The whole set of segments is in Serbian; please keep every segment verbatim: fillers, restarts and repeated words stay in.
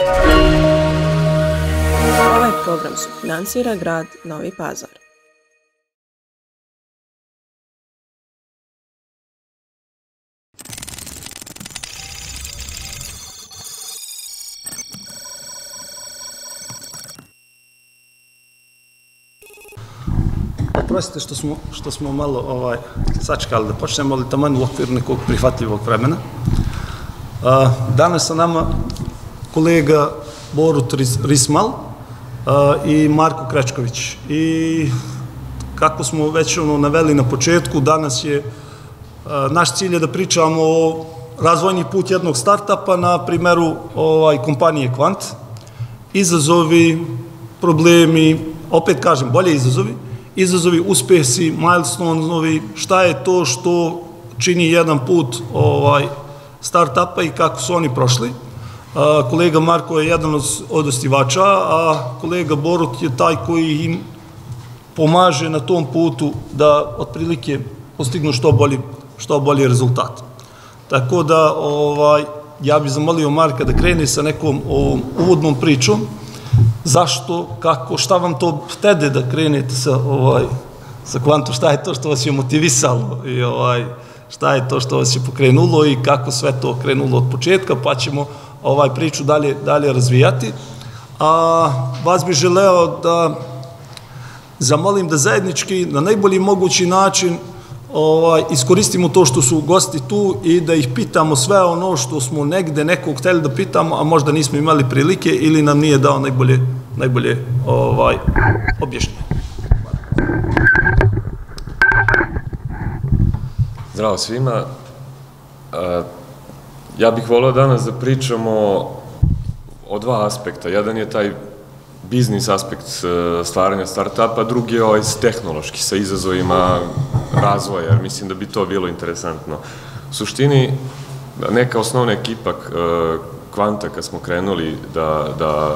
Ovaj program sufinansira grad Novi Pazar. Oprostite što smo, što smo malo ovaj, sačekali da počnemo, ali taman u okviru nekog prihvatljivog vremena. A, danas sa nama kolega Borut Rismal a, i Marko Krečković. I kako smo već ono naveli na početku, danas je a, naš cilj je da pričamo o razvojni put jednog startupa na primjeru ovaj, kompanije Kvant. Izazovi, problemi, opet kažem, bolje izazovi, izazovi, uspesi, milestoneovi, šta je to što čini jedan put ovaj, start-upa i kako su oni prošli. A, kolega Marko je jedan od osnivača, a kolega Borut je taj koji im pomaže na tom putu da otprilike postignu što bolji, što bolji rezultat. Tako da ovaj, ja bih zamolio Marka da krene sa nekom ovom uvodnom pričom. Zašto, kako, šta vam to htede da krenete sa, ovaj, sa Kvantom, šta je to što vas je motivisalo i ovaj, šta je to što vas je pokrenulo i kako sve to krenulo od početka, pa ćemo ovaj priču dalje, dalje razvijati. A vas bih želeo da zamolim da zajednički na najbolji mogući način ovaj, iskoristimo to što su gosti tu i da ih pitamo sve ono što smo negde nekog hteli da pitamo, a možda nismo imali prilike ili nam nije dao najbolje, najbolje ovaj, objašnjenje. Zdravo svima. Ja bih voleo danas da pričamo o dva aspekta. Jedan je taj biznis aspekt stvaranja start-upa, drugi je ovaj tehnološki, sa izazovima razvoja, jer mislim da bi to bilo interesantno. U suštini, neka osnovna ekipa Kvanta, kad smo krenuli da, da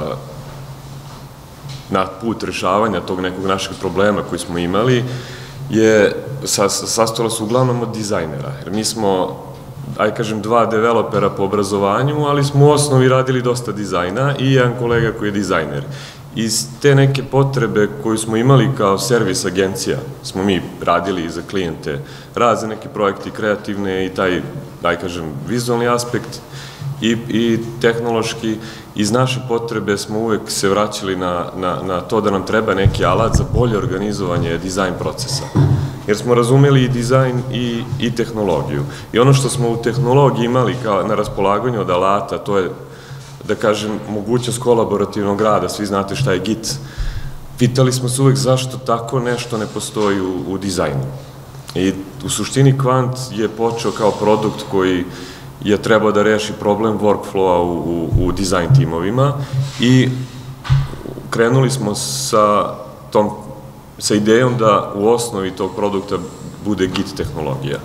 na put rešavanja tog nekog našeg problema koji smo imali, je sastojala se uglavnom od dizajnera, jer mi smo, aj kažem, dva developera po obrazovanju, ali smo u osnovi radili dosta dizajna i jedan kolega koji je dizajner. Iz te neke potrebe koju smo imali kao servis agencija, smo mi radili za klijente razne neke projekte kreativne i taj, daj kažem, vizualni aspekt i, i tehnološki. Iz naše potrebe smo uvek se vraćali na, na, na to da nam treba neki alat za bolje organizovanje dizajn procesa. Jer smo razumeli i dizajn i, i tehnologiju. I ono što smo u tehnologiji imali kao na raspolaganju od alata, to je, da kažem, mogućnost kolaborativnog rada, svi znate šta je Git. Pitali smo se uvek zašto tako nešto ne postoji u, u dizajnu. I u suštini Kvant je počeo kao produkt koji je trebao da reši problem workflowa u, u, u dizajn timovima i krenuli smo sa, tom, sa idejom da u osnovi tog produkta bude Git tehnologija.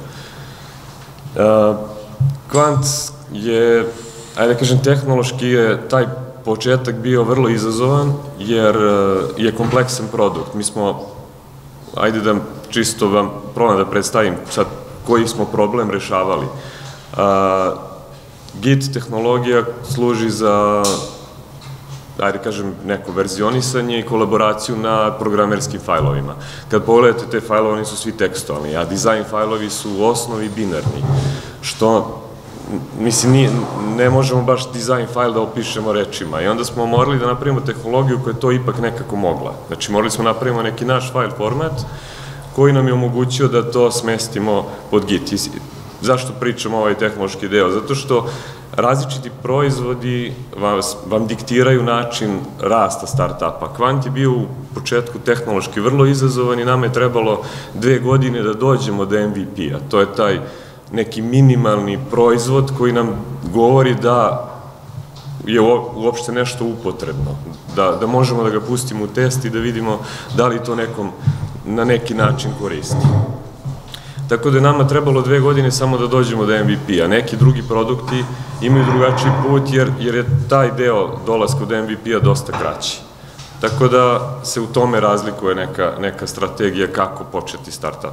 Uh, Kvant je, ajde da kažem, tehnološki je taj početak bio vrlo izazovan, jer je kompleksan produkt. Mi smo, ajde da čisto vam probam da predstavim sad koji smo problem rešavali. Uh, Git tehnologija služi za, ajde kažem, neko verzionisanje i kolaboraciju na programerskim fajlovima. Kad pogledate te fajlove, oni su svi tekstualni, a dizajn fajlovi su u osnovi binarni, što, mislim, ne možemo baš dizajn fajl da opišemo rečima. I onda smo morali da napravimo tehnologiju koja je to ipak nekako mogla. Znači, morali smo napravimo neki naš fajl format koji nam je omogućio da to smestimo pod Git. Zašto pričamo ovaj tehnološki deo? Zato što različiti proizvodi vam diktiraju način rasta start-upa. Kvant je bio u početku tehnološki vrlo izazovan i nama je trebalo dve godine da dođemo do M V P-a. To je taj neki minimalni proizvod koji nam govori da je uopšte nešto upotrebno, da možemo da ga pustimo u test i da vidimo da li to nekom na neki način koristi. Tako da je nama trebalo dve godine samo da dođemo do M V P-a. Neki drugi produkti imaju drugačiji put jer je taj deo dolaska do M V P-a dosta kraći. Tako da se u tome razlikuje neka strategija kako početi start-up.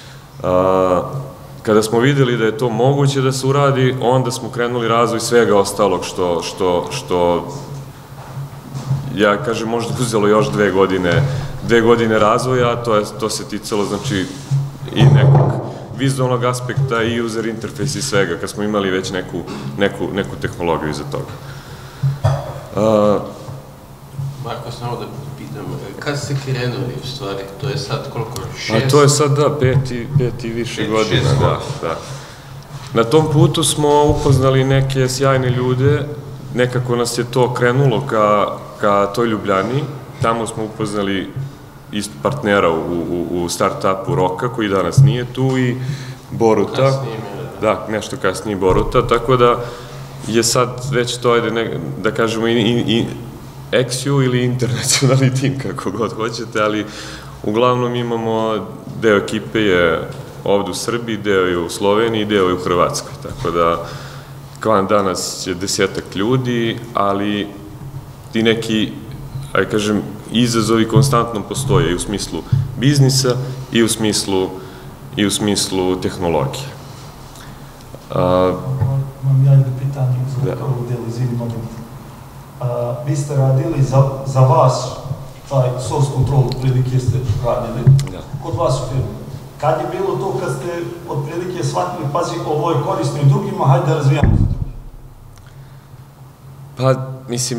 Kada smo videli da je to moguće da se uradi, onda smo krenuli razvoj svega ostalog što ja kažem, možda uzelo još dve godine, dve godine razvoja, a to, je, to se ticalo, znači, i nekog vizualnog aspekta i user interface i svega, kad smo imali već neku, neku, neku tehnologiju iza toga. Uh, Marko, samo da pitam, kad ste krenuli u stvari? To je sad koliko? Šest? A to je sad, da, pet i, pet i više pet, godina, da, da. Na tom putu smo upoznali neke sjajne ljude, nekako nas je to krenulo ka, ka toj Ljubljani, tamo smo upoznali isto partnera u, u, u start-upu Roka, koji danas nije tu, i Boruta, kasnije, da, nešto kasnije Boruta, tako da je sad već to, ajde, ne, da kažemo, i, i, i X U ili internacionalni tim, kako god hoćete, ali uglavnom imamo, deo ekipe je ovde u Srbiji, deo je u Sloveniji, deo je u Hrvatskoj, tako da Kvant danas je desetak ljudi, ali ti neki, ajde kažem, izazovi konstantno postoje i u smislu biznisa i u smislu, i u smislu tehnologije. A, Imam ja jedno pitanje za prvu delu, izvini moment. Vi ste radili za, za vas taj source control, otprilike ste radili kod vas u firmu. Kad je bilo to kad ste otprilike shvatili, pazi, ovo je korisno i drugima, hajde da razvijamo za drugi? Pa, mislim,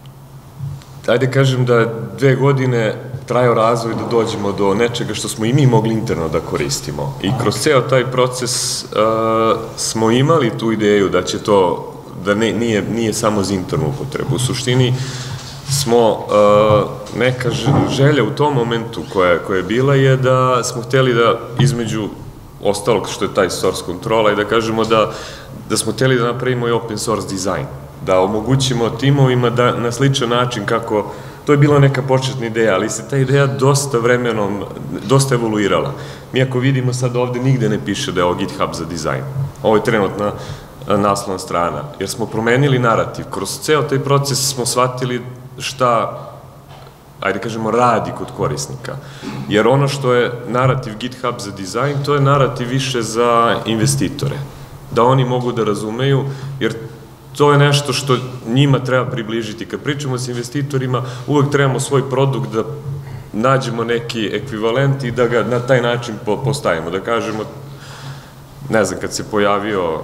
ajde kažem da dve godine trajao razvoj da dođemo do nečega što smo i mi mogli interno da koristimo. I kroz ceo taj proces uh, smo imali tu ideju da će to, da ne, nije, nije samo za internu upotrebu. U suštini smo, uh, neka želja u tom momentu koja, koja je bila je da smo hteli da između ostalog što je taj source kontrola i da kažemo da, da smo hteli da napravimo i open source dizajn. Da omogućimo timovima da na sličan način kako, to je bila neka početna ideja, ali se ta ideja dosta vremenom, dosta evoluirala. Mi ako vidimo sad ovde nigde ne piše da je ovo GitHub za dizajn. Ovo je trenutna naslovna strana, jer smo promenili narativ. Kroz ceo taj proces smo shvatili šta, ajde kažemo, radi kod korisnika. Jer ono što je narativ GitHub za dizajn, to je narativ više za investitore. Da oni mogu da razumeju, jer to je nešto što njima treba približiti. Kad pričamo s investitorima, uvek trebamo svoj produkt da nađemo neki ekvivalent i da ga na taj način postavimo. Da kažemo, ne znam, kad se pojavio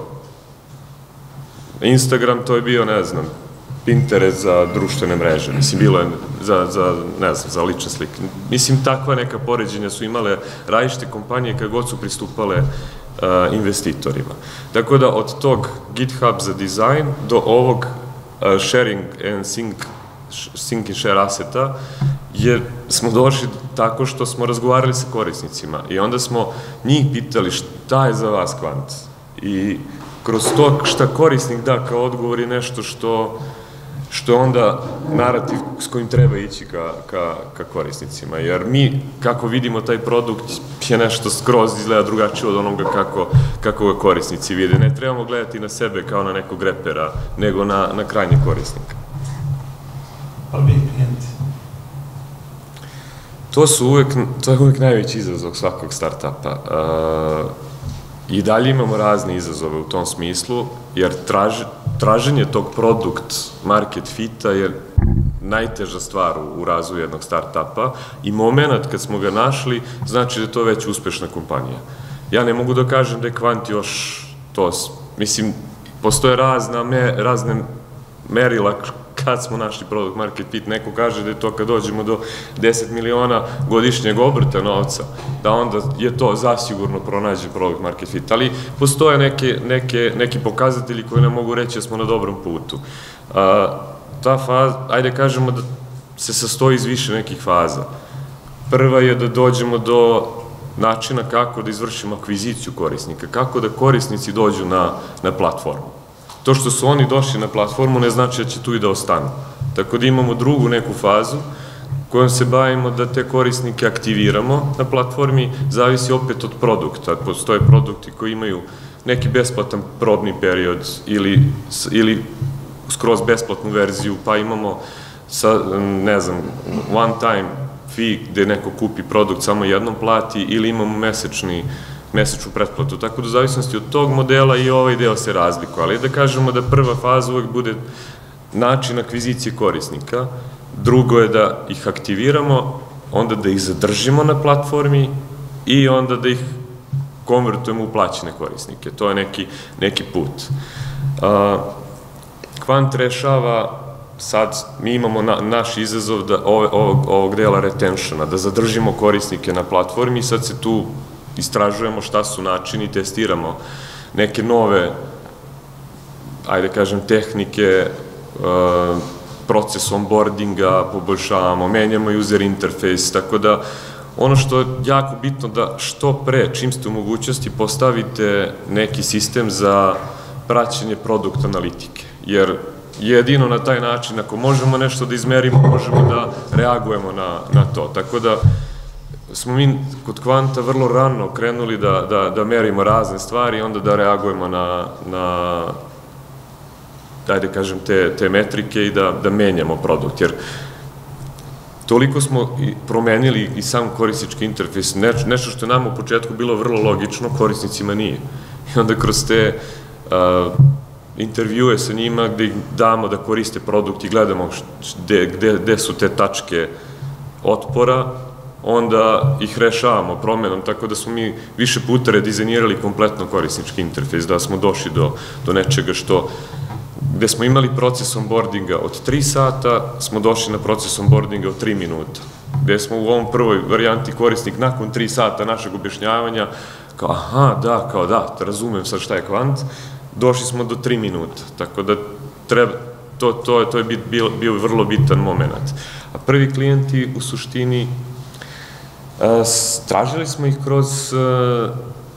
Instagram, to je bio, ne znam, Pinterest za društvene mreže. Mislim, bilo je za, za, ne znam, za lične slike. Mislim, takva neka poređenja su imale različite kompanije kad god su pristupale Uh, investitorima. Tako da od tog GitHub za dizajn do ovog uh, sharing and sync, sync and share aseta je, smo došli tako što smo razgovarali sa korisnicima i onda smo njih pitali šta je za vas kvant. I kroz to šta korisnik da kao odgovor je nešto što što je onda narativ s kojim treba ići ka, ka, ka korisnicima. Jer mi, kako vidimo taj produkt, je nešto skroz izgleda drugačije od onoga kako, kako ga korisnici vide. Ne trebamo gledati na sebe kao na nekog repera, nego na, na krajnjeg korisnika. Prvi klijenti? To su uvek, to je uvek najveći izazov svakog startupa. Uh, I dalje imamo razne izazove u tom smislu, jer traž, traženje tog produkt market fita je najteža stvar u, u razvoju jednog start-upa i moment kad smo ga našli, znači da je to već uspešna kompanija. Ja ne mogu da kažem da je Kvant još to, mislim, postoje razna me, razne merila kad smo našli produkt market fit, neko kaže da je to kad dođemo do deset miliona godišnjeg obrta novca, da onda je to zasigurno pronađen produkt market fit, ali postoje neke, neke, neki pokazatelji koji nam mogu reći da smo na dobrom putu. A, ta faza, ajde kažemo da se sastoji iz više nekih faza. Prva je da dođemo do načina kako da izvršimo akviziciju korisnika, kako da korisnici dođu na, na platformu. To što su oni došli na platformu ne znači da će tu i da ostanu. Tako da imamo drugu neku fazu kojom se bavimo da te korisnike aktiviramo na platformi, zavisi opet od produkta. Postoje produkti koji imaju neki besplatan probni period ili, ili skroz besplatnu verziju, pa imamo, sa, ne znam, one time fee gde neko kupi produkt samo jednom plati ili imamo mesečni mesečnu pretplatu, tako da u zavisnosti od tog modela i ovaj deo se razlikuje, ali da kažemo da prva faza uvek bude način akvizicije korisnika, drugo je da ih aktiviramo, onda da ih zadržimo na platformi i onda da ih konvertujemo u plaćene korisnike. To je neki, neki put. Kvant rešava, sad mi imamo na, naš izazov da ove, ovog, ovog dela retentiona, da zadržimo korisnike na platformi i sad se tu istražujemo šta su načini, testiramo neke nove, ajde kažem, tehnike, uh, proces onboardinga, poboljšavamo, menjamo user interface, tako da ono što je jako bitno da što pre, čim ste u mogućnosti, postavite neki sistem za praćenje produkt analitike, jer jedino na taj način, ako možemo nešto da izmerimo, možemo da reagujemo na, na to. Tako da smo mi kod Kvanta vrlo rano krenuli da, da, da merimo razne stvari i onda da reagujemo na, na dajde kažem, te, te metrike i da, da menjamo produkt, jer toliko smo promenili i sam korisnički interfejs, nešto što je nam u početku bilo vrlo logično, korisnicima nije. I onda kroz te uh, intervjue sa njima gde ih damo da koriste produkt i gledamo gde, gde, gde su te tačke otpora, onda ih rešavamo promenom, tako da smo mi više puta redizajnirali kompletno korisnički interfejs, da smo došli do, do nečega što, gde smo imali proces onboardinga od tri sata, smo došli na proces onboardinga od tri minuta. Gde smo u ovom prvoj varijanti korisnik nakon tri sata našeg objašnjavanja, kao aha, da, kao da, razumem sad šta je Kvant, došli smo do tri minuta, tako da treba, to, to, to je bio, bio vrlo bitan moment. A prvi klijenti u suštini, a, tražili smo ih kroz, a,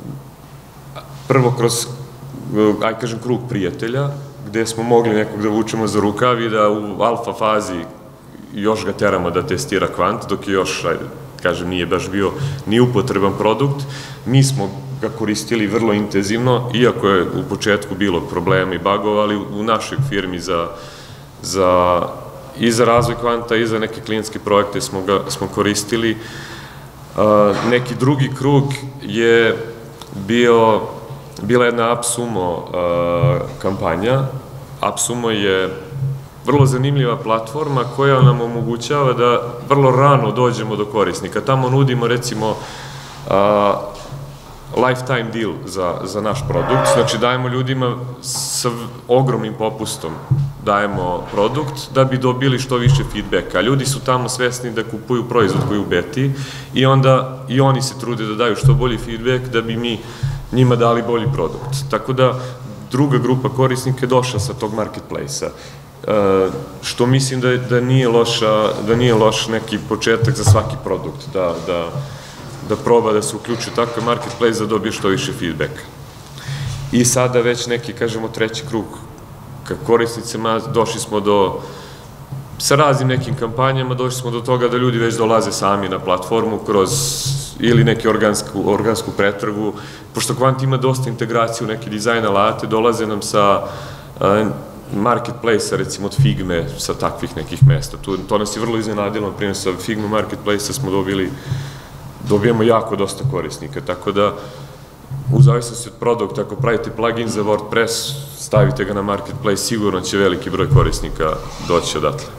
prvo kroz, aj kažem, krug prijatelja, gde smo mogli nekog da vučemo za rukav i da u alfa fazi još ga teramo da testira Kvant, dok je još, ajde, kažem, nije baš bio ni upotreban produkt. Mi smo ga koristili vrlo intenzivno, iako je u početku bilo problema i bagova, ali u našoj firmi za, za, i za razvoj Kvanta i za neke klijentske projekte smo ga smo koristili. A, neki drugi krug je bio, bila jedna AppSumo a, kampanja. AppSumo je vrlo zanimljiva platforma koja nam omogućava da vrlo rano dođemo do korisnika. Tamo nudimo, recimo, a, lifetime deal za, za naš produkt, znači dajemo ljudima sa ogromnim popustom, dajemo produkt da bi dobili što više feedbacka. Ljudi su tamo svesni da kupuju proizvod koji je u beti i onda i oni se trude da daju što bolji feedback da bi mi njima dali bolji produkt. Tako da druga grupa korisnika je došla sa tog marketplace-a, što mislim da, da nije loša, da nije loš neki početak za svaki produkt, da, da da proba da se uključi takav marketplace da dobije što više feedbacka. I sada već neki, kažemo, treći krug ka korisnicima, došli smo do, sa raznim nekim kampanjama, došli smo do toga da ljudi već dolaze sami na platformu kroz ili neki organsku, organsku pretragu, pošto Kvant ima dosta integraciju u neke dizajn alate, dolaze nam sa uh, marketplace-a, recimo od Figme, sa takvih nekih mesta. Tu, to nas je vrlo iznenadilo, na primjer sa Figma marketplace-a smo dobili dobijemo jako dosta korisnika, tako da u zavisnosti od produkta, ako pravite plugin za WordPress, stavite ga na marketplace, sigurno će veliki broj korisnika doći odatle.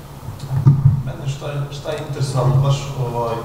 Mene šta je, šta je interesantno, baš ovaj,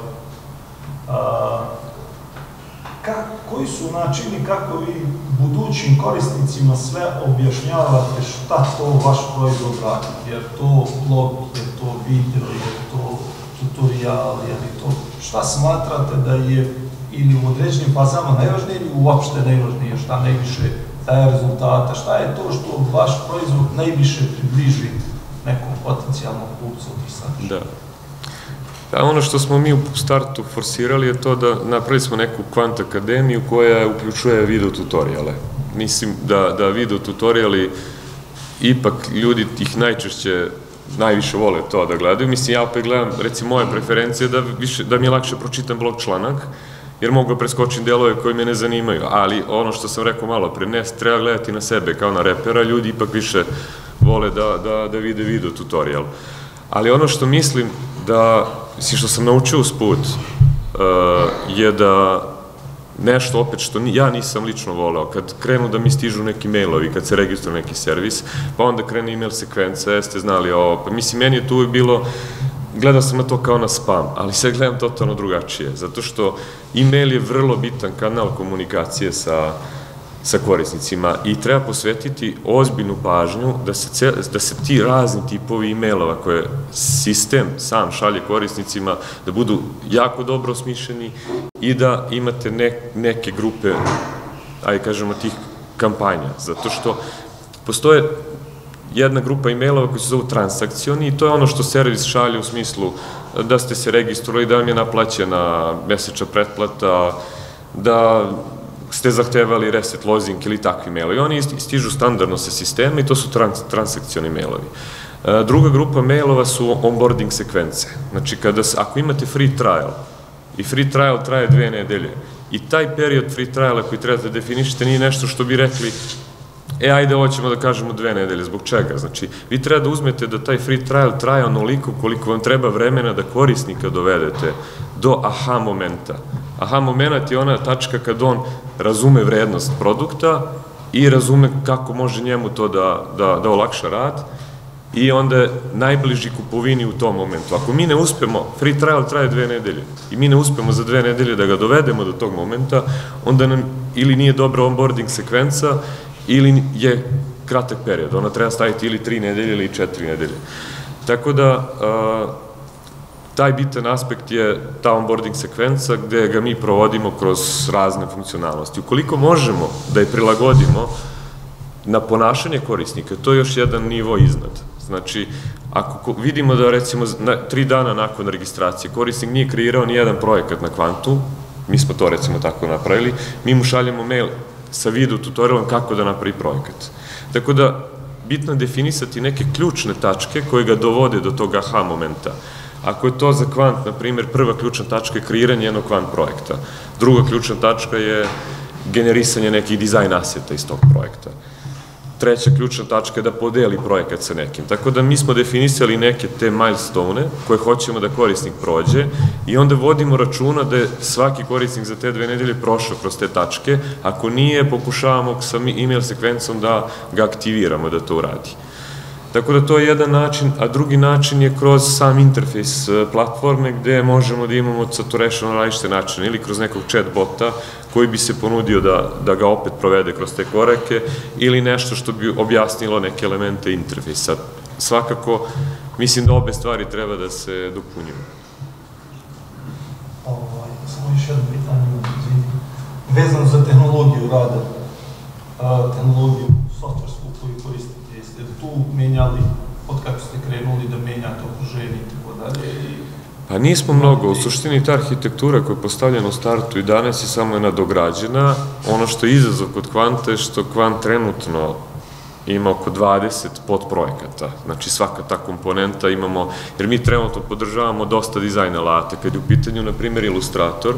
a, ka, koji su načini kako vi budućim korisnicima sve objašnjavate šta to vaš proizvod radi, jer to blog, je to video, je to tutorial, je li to, šta smatrate da je ili u određenim fazama najvažnije ili uopšte najvažnije, šta najviše daje rezultata, šta je to što vaš proizvod najviše približi nekom potencijalnom kupcu tih sadržaja? Da. Ono što smo mi u startu forsirali je to da napravili smo neku Kvant akademiju koja uključuje video tutoriale. Mislim da, da video tutoriali ipak ljudi ih najčešće najviše vole to da gledaju. Mislim, ja opet gledam, recimo, moje preferencije da, više, da mi je lakše pročitam blog članak, jer mogu preskočiti delove koji me ne zanimaju, ali ono što sam rekao malo pre, ne treba gledati na sebe kao na repera, ljudi ipak više vole da, da, da vide video tutorial. Ali ono što mislim da, mislim što sam naučio usput, uh, je da nešto opet što ja nisam lično voleo, kad krenu da mi stižu neki mailovi, kad se registruje neki servis, pa onda krene email sekvenca, jeste znali ovo, pa mislim, meni je tu uvijek bilo, gledao sam na to kao na spam, ali sad gledam totalno drugačije, zato što email je vrlo bitan kanal komunikacije sa sa korisnicima i treba posvetiti ozbiljnu pažnju da se, da se ti razni tipovi e-mailova koje sistem sam šalje korisnicima da budu jako dobro osmišljeni i da imate ne, neke grupe, ajde kažemo, tih kampanja, zato što postoje jedna grupa e-mailova koji se zovu transakcioni i to je ono što servis šalje u smislu da ste se registrovali, da vam je naplaćena mesečna pretplata, da ste zahtevali reset lozing ili takvi mailovi. Oni stižu standardno sa sistema i to su transakcioni mailovi. Druga grupa mailova su onboarding sekvence. Znači, ako imate free trial i free trial traje dve nedelje i taj period free triala koji trebate da definišete nije nešto što bi rekli e, ajde, ovo ćemo da kažemo dve nedelje. Zbog čega? Znači, vi treba da uzmete da taj free trial traje onoliko koliko vam treba vremena da korisnika dovedete do aha momenta. Aha moment je ona tačka kad on razume vrednost produkta i razume kako može njemu to da olakša rad i onda je najbliži kupovini u tom momentu. Ako mi ne uspemo, free trial traje dve nedelje i mi ne uspemo za dve nedelje da ga dovedemo do tog momenta, onda nam ili nije dobra onboarding sekvenca ili je kratak period. Ona treba staviti ili tri nedelje ili četiri nedelje. Tako da taj bitan aspekt je ta onboarding sekvenca gde ga mi provodimo kroz razne funkcionalnosti. Ukoliko možemo da je prilagodimo na ponašanje korisnika, to je još jedan nivo iznad. Znači, ako vidimo da recimo tri dana nakon registracije korisnik nije kreirao ni jedan projekat na Kvantu, mi smo to recimo tako napravili, mi mu šaljemo mail sa video tutorialom kako da napravi projekat. Tako da, bitno je definisati neke ključne tačke koje ga dovode do tog aha momenta. Ako je to za Kvant, na primjer, prva ključna tačka je kreiranje jednog Kvant projekta. Druga ključna tačka je generisanje nekih dizajn aseta iz tog projekta. Treća ključna tačka je da podeli projekat sa nekim. Tako da mi smo definisali neke te milestone koje hoćemo da korisnik prođe i onda vodimo računa da je svaki korisnik za te dve nedelje prošao kroz te tačke. Ako nije, pokušavamo sa email sekvencom da ga aktiviramo da to uradi. Tako da to je jedan način, a drugi način je kroz sam interfejs platforme gde možemo da imamo to rešeno na različite načine ili kroz nekog chat bota koji bi se ponudio da ga opet provede kroz te korake ili nešto što bi objasnilo neke elemente interfejsa. Svakako, mislim da obe stvari treba da se dopunjuju. Samo još jedno pitanje, vezano za tehnologiju rada, tehnologiju softversku koju koristite. Jeste tu menjali, od kako ste krenuli da menjate okruženje i tako dalje? Pa nismo mnogo. U suštini ta arhitektura koja je postavljena u startu i danas je samo je nadograđena. Ono što je izazov kod Kvanta je što Kvant trenutno ima oko dvadeset podprojekata. Znači svaka ta komponenta imamo, jer mi trenutno podržavamo dosta dizajn alata. Kad je u pitanju, na primjer, Illustrator,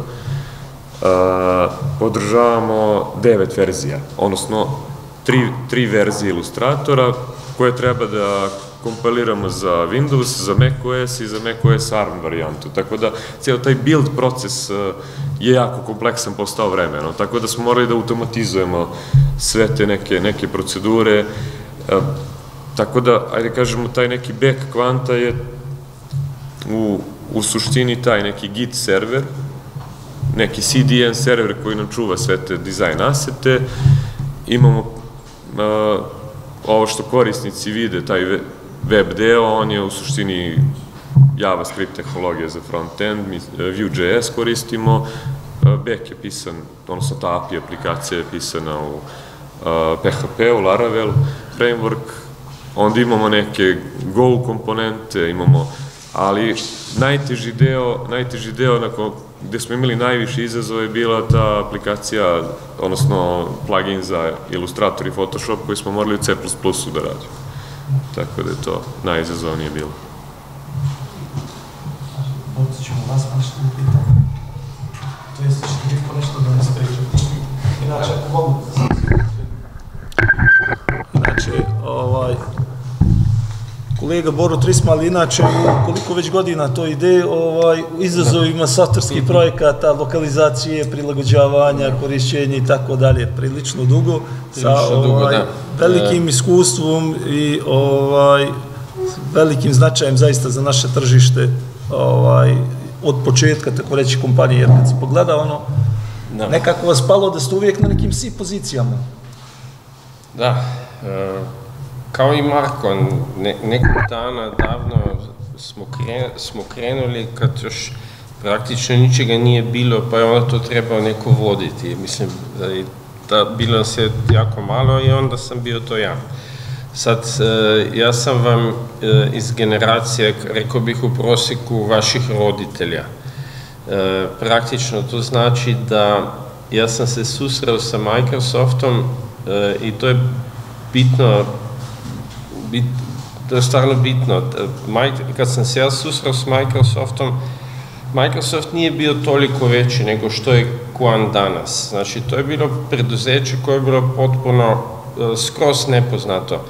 podržavamo devet verzija, odnosno tri verzije Illustratora koje treba da kompiliramo za Windows, za macOS i za macOS ARM varijantu. Tako da cijel taj build proces je jako kompleksan postao vremeno. Tako da smo morali da automatizujemo sve te neke procedure. Tako da, ajde kažemo, taj neki back Kvanta je u suštini taj neki Git server, neki C D N server koji nam čuva sve te dizajn asete. Imamo ovo što korisnici vide, taj web deo, on je u suštini JavaScript tehnologija za front-end, Vue.js koristimo, back je pisan, odnosno ta A P I aplikacija je pisana u P H P, u Laravel framework, onda imamo neke Go komponente, imamo, ali najteži deo, najteži deo gde smo imali najviše izazova je bila ta aplikacija, odnosno plugin za Illustrator i Photoshop koji smo morali u C plus plus-u da radimo. Tako da je to najizazovnije bilo. Ovdje ćemo vas nešto upitati. To jeste što Živko nešto da nas pričati. Inače, ako mogu da sam se Znači, ovaj, kolega Boro Trismal, inače koliko već godina to ide ovaj, u izazovima softverskih projekata, lokalizacije, prilagođavanja, korišćenja i tako dalje, prilično dugo, sa ovaj, velikim iskustvom i ovaj, velikim značajem zaista za naše tržište ovaj, od početka, tako reći, kompanije, jer kad se pogleda ono, nekako vas palo da ste uvijek na nekim si pozicijama. Da, kao i Marko, nekog dana davno smo krenuli kad još praktično ničega nije bilo, pa je onda to trebao neko voditi. Mislim, da bilo nas je jako malo i onda sam bio to ja. Sad, ja sam vam iz generacije, rekao bih, u prosjeku vaših roditelja. Praktično to znači da ja sam se susreo sa Microsoftom i to je bitno, to je stvarno bitno. Kad sam se ja susreo s Microsoftom, Microsoft nije bio toliko veći nego što je Quan danas. Znači, to je bilo preduzeće koje je bilo potpuno skroz nepoznato.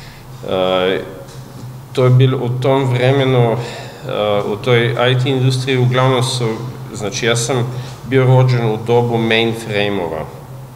To je bilo u tom vremenu, u toj I T industriji uglavnom su, znači ja sam bio rođen u dobu mainframe-ova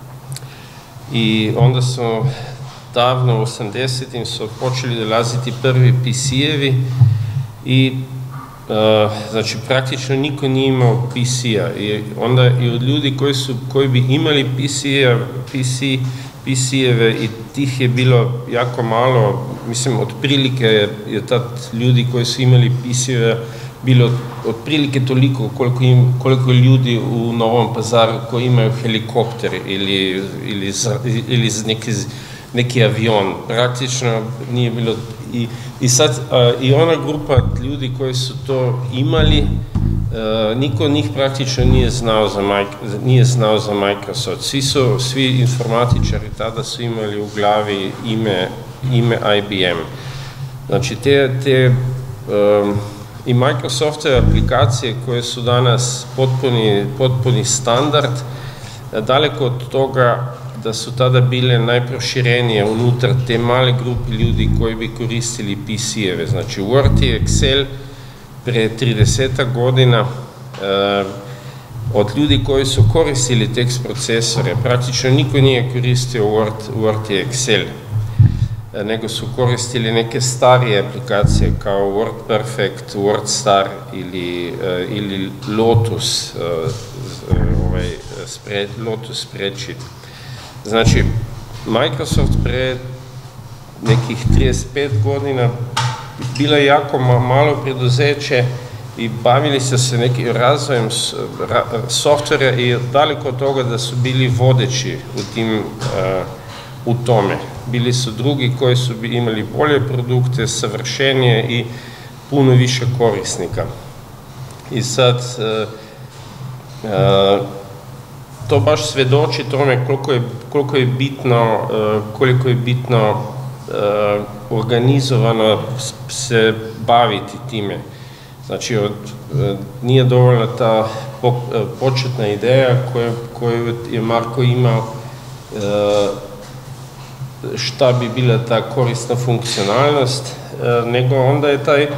i onda su davno u osamdesetim su počeli dolaziti prvi P C-evi i znači praktično niko nije imao P C-a i onda i od ljudi koji su, koji bi imali P C-a, P C, P C-eve i tih je bilo jako malo, mislim otprilike je tad ljudi koji su imali P C-eve bilo otprilike toliko koliko, im, koliko ljudi u Novom Pazaru koji imaju helikopter ili, ili, ili neki, neki avion. Praktično nije bilo i, i sad a, i ona grupa ljudi koji su to imali, a, niko od njih praktično nije znao za, nije znao za Microsoft. Svi su, svi informatičari tada su imali u glavi ime, ime I B M. Znači te, te um, i Microsoftove aplikacije koje su danas potpuni, potpuni standard, daleko od toga da su tada bile najproširenije unutar te male grupe ljudi koji bi koristili P C-eve. Znači Word i Excel pre tridesetak godina eh, od ljudi koji su koristili tekst procesore, praktično niko nije koristio Word, Word i Excel, nego su koristili neke starije aplikacije kao WordPerfect, WordStar ili, uh, ili Lotus, uh, ovaj, spred, Lotus Spreadsheet. Znači, Microsoft pre nekih trideset pet godina bila je jako malo preduzeće i bavili su se nekim razvojem ra, softvera i daleko od toga da su bili vodeći u tim uh, u tome. Bili su drugi koji su imali bolje produkte, savršenije i puno više korisnika. I sad, uh, uh, to baš svedoči tome koliko je, koliko je bitno, uh, koliko je bitno uh, organizovano se baviti time. Znači, od, uh, nije dovoljna ta po, uh, početna ideja koju, koju je Marko imao, uh, šta bi bila ta korisna funkcionalnost, nego onda je taj,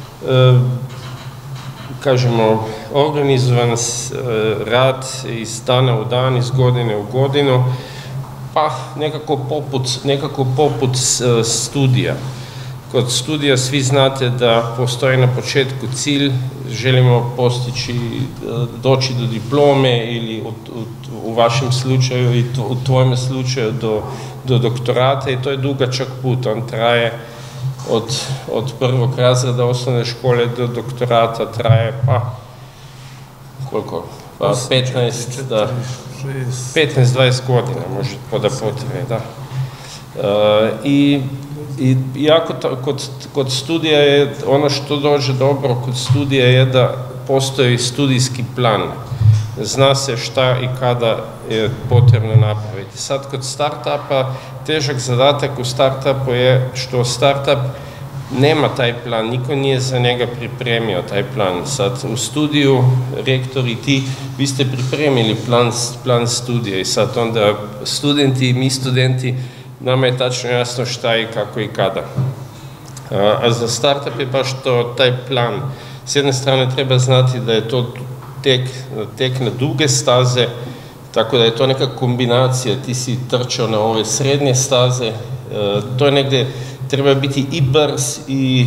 kažemo, organizovan rad iz dana u dan, iz godine u godinu, pa nekako poput, nekako poput studija. Kod studija svi znate da postoji na početku cilj, želimo postići, doći do diplome ili u, u, u vašem slučaju i u tvojem slučaju do, do doktorata i to je dugačak put, on traje od, od prvog razreda osnovne škole do doktorata traje pa koliko? Pa petnaest, da, petnaest dvadeset godina može da potrebe, da. Uh, I I jako to, kod, kod studija je, ono što dođe dobro kod studija je da postoji studijski plan. Zna se šta i kada je potrebno napraviti. Sad kod startupa, težak zadatak u startupu je što startup nema taj plan, niko nije za njega pripremio taj plan. Sad u studiju, rektor i ti, vi ste pripremili plan, plan studija i sad onda studenti, mi studenti, nama je tačno jasno šta i kako i kada. A za startup je baš to, taj plan. S jedne strane treba znati da je to tek, tek na duge staze, tako da je to neka kombinacija, ti si trčao na ove srednje staze, to je negde, treba biti i brz i,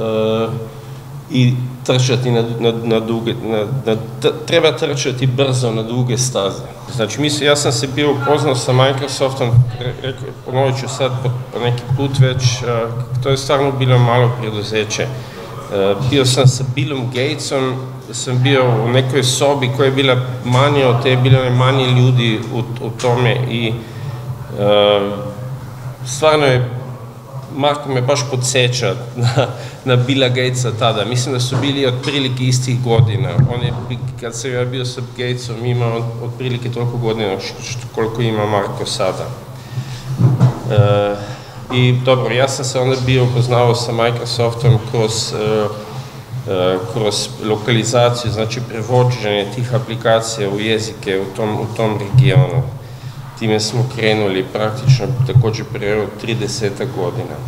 i trčati na, na, na duge, na, na, treba trčati brzo na duge staze. Znači, mi, ja sam se bio upoznao sa Microsoftom, rekao, ponovit ću sad po, po neki put već, to je stvarno bilo malo preduzeće. Bio sam sa Billom Gatesom, sam bio u nekoj sobi koja je bila manje od te, bilo je manje ljudi u, u tome i uh, stvarno je, Marko me baš podsjeća na, na Billa Gatesa tada. Mislim da su bili otprilike istih godina. On je, kad sam ja bio sa Gatesom, imao otprilike toliko godina što, koliko ima Marko sada. Uh, I dobro, ja sam se onda bio upoznao sa Microsoftom kroz, uh, uh, kroz lokalizaciju, znači prevođenje tih aplikacija u jezike u tom, u tom regionu. Time smo krenuli praktično također prije trideset godina.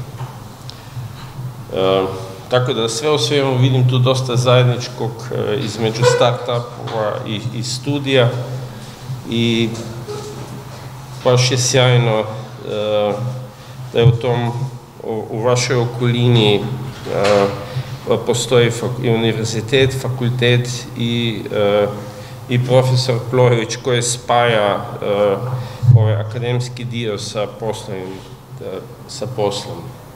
Uh, tako da sve u svemu vidim tu dosta zajedničkog uh, između startupova i, i studija i baš je sjajno uh, da je u tom, u, u vašoj okolini uh, postoji fak, i univerzitet, fakultet i, uh, i profesor Plojević koji spaja uh, ovaj akademski dio sa poslovim, uh, sa poslom.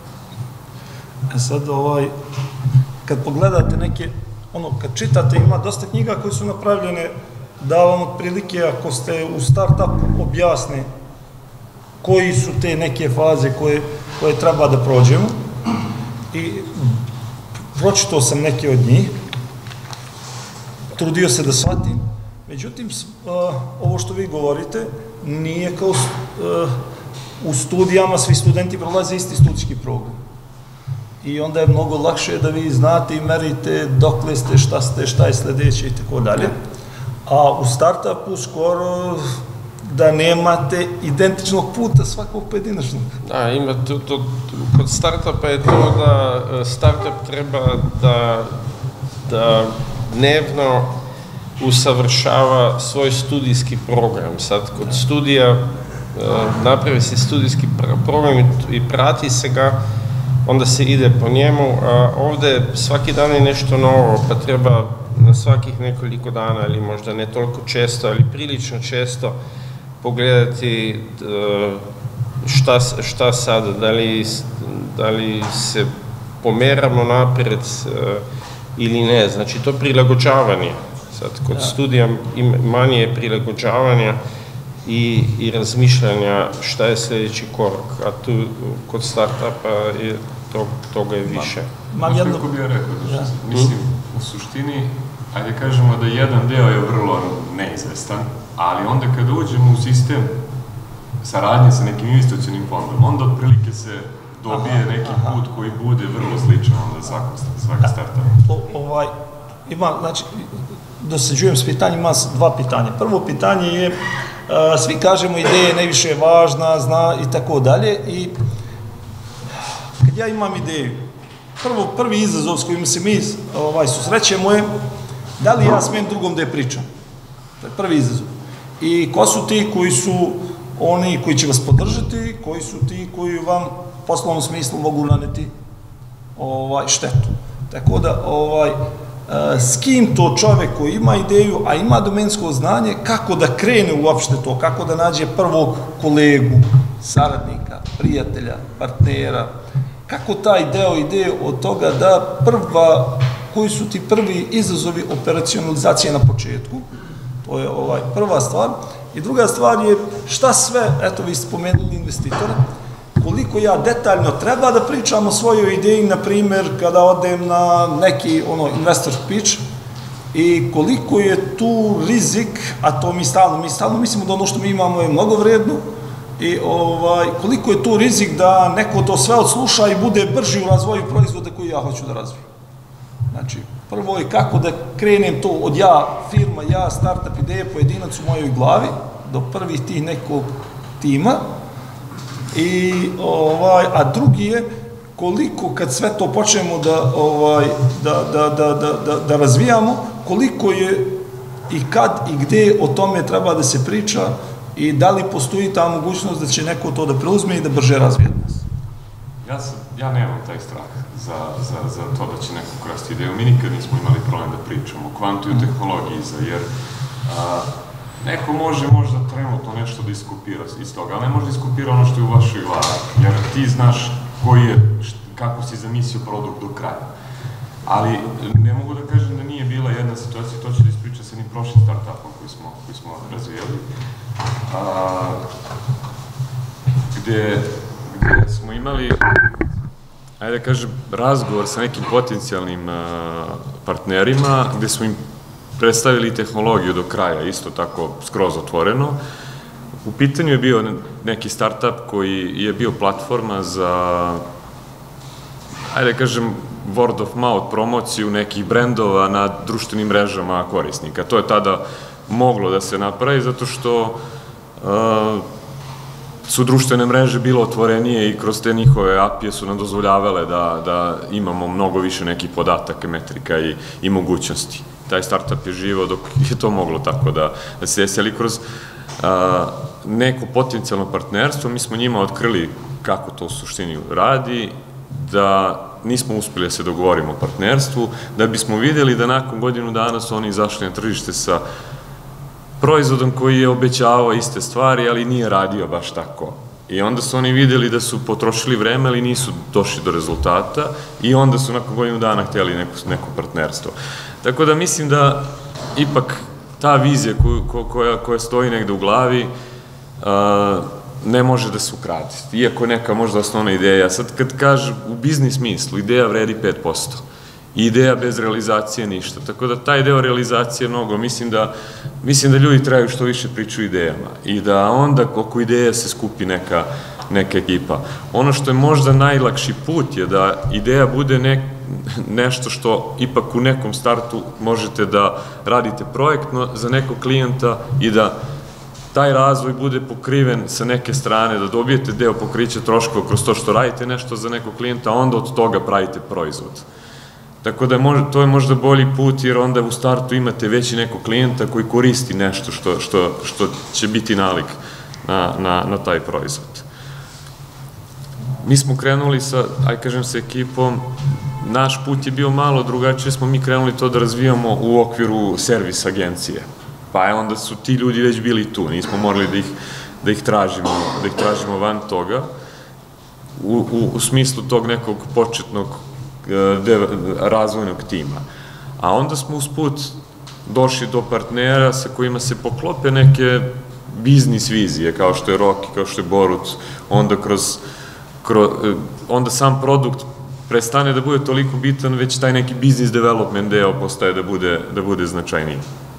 E sad, ovaj, kad pogledate neke, ono, kad čitate, ima dosta knjiga koje su napravljene da vam otprilike, ako ste u startupu, objasne koji su te neke faze koje, koje treba da prođemo. I pročitao sam neke od njih, trudio se da shvatim, međutim, uh, ovo što vi govorite nije kao uh, u studijama, svi studenti prolaze isti studijski program. I onda je mnogo lakše da vi znate i merite dokle ste, šta ste, šta je sledeće i tako dalje. A u startupu skoro da nemate identičnog puta svakog pojedinačnog. Da, ima to, to, kod startupa je to da startup treba da, da dnevno usavršava svoj studijski program. Sad, kod studija napravi se studijski program i prati se ga, onda se ide po njemu, a ovde svaki dan je nešto novo, pa treba na svakih nekoliko dana ili možda ne toliko često, ali prilično često pogledati šta, šta sad, da li, da li se pomeramo napred ili ne, znači to prilagođavanje. Sad, kod studija manje je prilagođavanja i, i razmišljanja šta je sljedeći korak, a tu kod startupa je to, toga je više. Mam jedno... Kako bih ja rekao, da, mislim, u suštini, ajde kažemo da jedan deo je vrlo neizvestan, ali onda kad uđemo u sistem saradnje sa nekim investicionim fondom, onda otprilike se dobije aha, neki aha. put koji bude vrlo sličan onda svaki, svaki startup. O, ovaj, ima, znači, dosađujem s pitanjem, ima dva pitanja. Prvo pitanje je, a, svi kažemo ideja je najviše važna, zna i tako dalje, i kad ja imam ideju, prvo, prvi izazov s kojim se mi ovaj, susrećemo je da li ja smijem drugom da je pričam. To je prvi izazov. I ko su ti koji su oni koji će vas podržati, koji su ti koji vam u poslovnom smislu mogu naneti ovaj, štetu. Tako da, ovaj, s kim to čovek koji ima ideju, a ima domensko znanje, kako da krene uopšte to, kako da nađe prvog kolegu, saradnika, prijatelja, partnera, kako taj deo ide od toga da prva, koji su ti prvi izazovi operacionalizacije na početku, to je ovaj, prva stvar. I druga stvar je šta sve, eto vi ste spomenuli investitore, koliko ja detaljno treba da pričam o svojoj ideji, na primjer, kada odem na neki ono, investor pitch, i koliko je tu rizik, a to mi stalno, mi stalno mislimo da ono što mi imamo je mnogo vredno, i ovaj, koliko je tu rizik da neko to sve odsluša i bude brži u razvoju proizvoda koji ja hoću da razvijem. Znači, prvo je kako da krenem to od ja, firma, ja, startup ideje, pojedinac u mojoj glavi, do prvih tih nekog tima, i, ovaj, a drugi je koliko kad sve to počnemo da, ovaj, da, da, da, da, da, da razvijamo, koliko je i kad i gde o tome treba da se priča i da li postoji ta mogućnost da će neko to da preuzme i da brže razvije od nas? Ja, sam, ja nemam taj strah za, za, za to da će neko krasti ideju. Mi nikad nismo imali problem da pričamo o kvantu i o tehnologiji, jer a, neko može možda trenutno nešto da iskopira iz toga, ali ne može da iskopira ono što je u vašoj glavi, jer ti znaš koji je, kako si zamislio produkt do kraja. Ali ne mogu da kažem da nije bila jedna situacija, to ću da ispričam sa jednim prošlim startupom koji smo, koji smo razvijeli, a, gde, gde smo imali, ajde da kažem, razgovor sa nekim potencijalnim a, partnerima, gde smo im predstavili tehnologiju do kraja, isto tako skroz otvoreno. U pitanju je bio neki startup koji je bio platforma za, ajde da kažem, word of mouth promociju nekih brendova na društvenim mrežama korisnika. To je tada moglo da se napravi zato što uh, su društvene mreže bilo otvorenije i kroz te njihove A P I su nam dozvoljavale da, da imamo mnogo više nekih podataka, metrika i, i mogućnosti. Taj startup je živao dok je to moglo tako da, da se desi, ali kroz a, neko potencijalno partnerstvo mi smo njima otkrili kako to u suštini radi, da nismo uspeli da se dogovorimo o partnerstvu, da bismo videli da nakon godinu dana su oni izašli na tržište sa proizvodom koji je obećavao iste stvari, ali nije radio baš tako. I onda su oni videli da su potrošili vreme, ali nisu došli do rezultata i onda su nakon godinu dana htjeli neko, neko partnerstvo. Tako da mislim da ipak ta vizija koju, koja, koja stoji negde u glavi a, ne može da se ukrade. Iako neka možda osnovna ideja. Sad kad kažem u biznis smislu, ideja vredi pet posto. Ideja bez realizacije ništa. Tako da taj deo realizacije mnogo, mislim da, mislim da ljudi trebaju što više priču idejama i da onda oko ideja se skupi neka, neka ekipa. Ono što je možda najlakši put je da ideja bude ne, nešto što ipak u nekom startu možete da radite projektno za nekog klijenta i da taj razvoj bude pokriven sa neke strane, da dobijete deo pokrića troškova kroz to što radite nešto za nekog klijenta, a onda od toga pravite proizvod. Tako da to je možda bolji put, jer onda u startu imate veći nekog klijenta koji koristi nešto što, što, što će biti nalik na, na, na taj proizvod. Mi smo krenuli sa, aj kažem, sa ekipom, naš put je bio malo drugačije, smo mi krenuli to da razvijamo u okviru servis agencije. Pa je onda su ti ljudi već bili tu, nismo morali da ih, da ih tražimo, da ih tražimo van toga, u, u, u smislu tog nekog početnog razvojnog tima. A onda smo usput došli do partnera sa kojima se poklope neke biznis vizije, kao što je Roki, kao što je Borut, onda kroz, kroz onda sam produkt prestane da bude toliko bitan, već taj neki business development deo postaje da bude, da bude značajniji.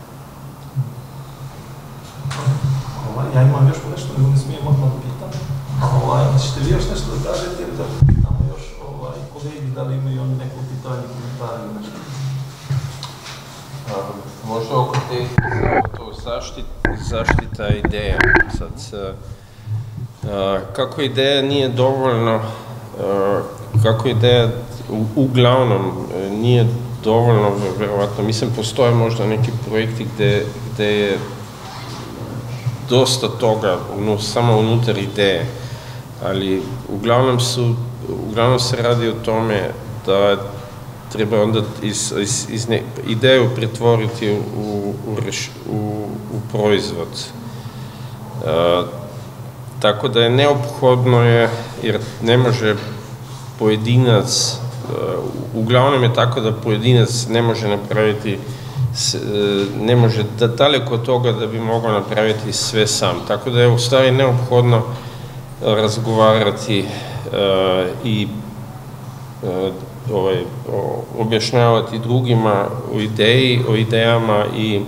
Ja imam još nešto, ili ne smijem odmah da pitam. Ćete vi još nešto da kažete ili da pitamo još kolegi, da li imaju oni neko pitanje, komentari ili nešto? Možda oko te zaštita ideja. Sad, kako ideja nije dovoljno, kako ideja uglavnom nije dovoljno, verovatno, mislim, postoje možda neki projekti gde je dosta toga samo unutar ideje, ali uglavnom su Uglavnom se radi o tome da treba onda iz, iz, iz ne, ideju pretvoriti u, u, u, u proizvod. E, tako da je neophodno je, jer ne može pojedinac, e, uglavnom je tako da pojedinac ne može napraviti, ne može da daleko od toga da bi mogao napraviti sve sam. Tako da je u stvari neophodno razgovarati i objašnjavati drugima o ideji, o idejama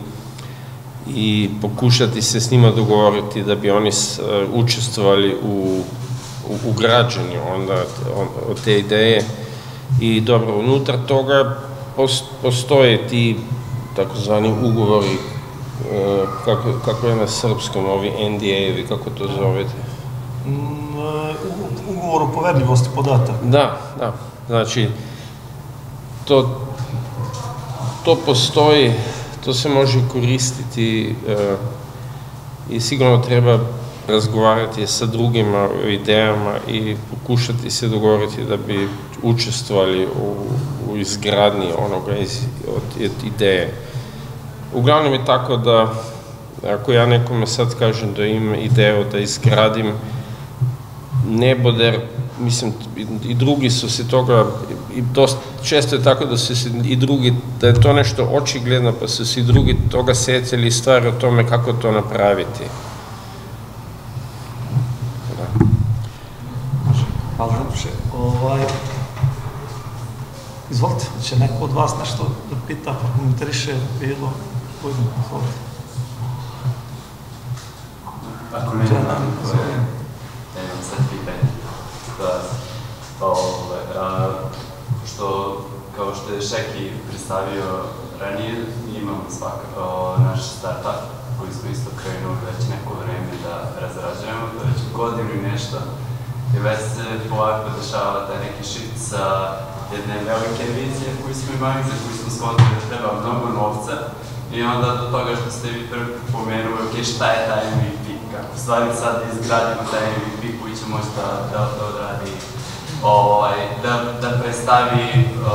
i pokušati se s njima dogovoriti da bi oni učestvovali u građenju od te ideje. I dobro, unutar toga postoje ti takozvani ugovori, kako je na srpskom, ovi N D A-evi, kako to zovete? Ugovor o poverljivosti podataka. Da, da. Znači, to, to postoji, to se može koristiti e, i sigurno treba razgovarati sa drugima o idejama i pokušati se dogovoriti da bi učestvovali u, u izgradnji onoga iz, od ideje. Uglavnom je tako da, ako ja nekome sad kažem da imam ideju da izgradim neboder, mislim, i drugi su se toga, i dosta često je tako da su se i drugi, da je to nešto očigledno, pa su se i drugi toga setili stvari o tome kako to napraviti. Hvala najlepše. Izvolite, će neko od vas nešto da pita, pa komentariše, bilo, pojmo, izvolite. Ako ne znam, nemam sad pitanje. Što, kao što je Šeki predstavio ranije, imamo svakako naš startup koji smo isto krenuli već neko vreme da razrađujemo, da već godinu i nešto. I već se polako dešava taj neki shift sa jedne velike vizije koju smo imali, za koju smo shvatili da treba mnogo novca. I onda do toga što ste vi prvi pomenuli, ok, šta je taj M V P, kako u stvari sad izgradimo taj M V P koji će moći da odradi, da predstavi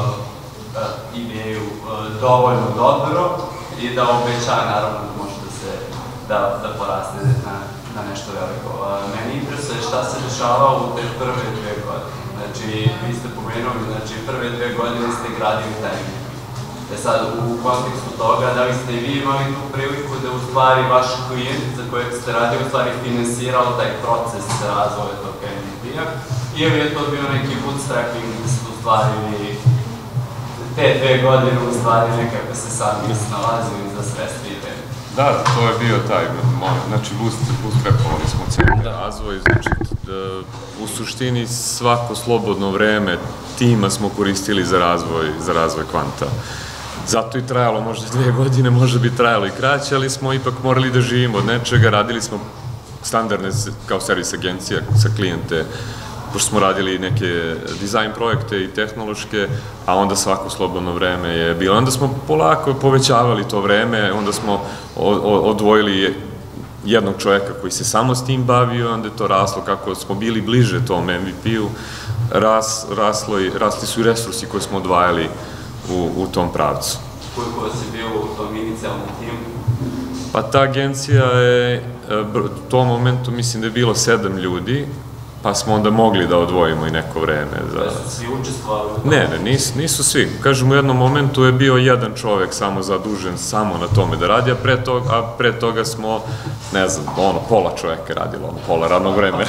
ideju dovoljno dobro i da obeća, naravno, da može da poraste na nešto veliko. Meni interesuje šta se dešava u te prve dve godine. Znači, vi ste pomenuli, znači, prve dve godine ste gradili taj M V P. E sad, u kontekstu toga, da li ste i vi imali tu priliku da u stvari vaš klijent za kojeg ste radili u stvari finansirao taj proces razvoja tog M V P-a, ili je to bio neki bootstrapping da ste u stvari te dve godine u stvari nekako se sami snalazili za sredstva i vreme? Da, to je bio taj moment, znači bootstrapovali smo cijeli razvoj, znači u suštini svako slobodno vreme tima smo koristili za razvoj, za razvoj kvanta. Zato i trajalo možda dve godine, možda bi trajalo i kraće, ali smo ipak morali da živimo od nečega, radili smo standardne kao servis agencija sa klijente, pošto smo radili neke dizajn projekte i tehnološke, a onda svako slobodno vreme je bilo. Onda smo polako povećavali to vreme, onda smo odvojili jednog čoveka koji se samo s tim bavio, onda je to raslo kako smo bili bliže tom M V P-u, rasli su i resursi koje smo odvajali u tom pravcu. Koliko vas je bilo u tom inicijalnom timu? Pa ta agencija je, u tom momentu mislim da je bilo sedam ljudi, pa smo onda mogli da odvojimo i neko vreme. Da su svi učestvovali u tome? Ne, ne, nisu svi. Kažem, u jednom momentu je bio jedan čovek samo zadužen samo na tome da radi, a pre toga smo, ne znam, ono, pola čoveka radilo, ono, pola radnog vremena.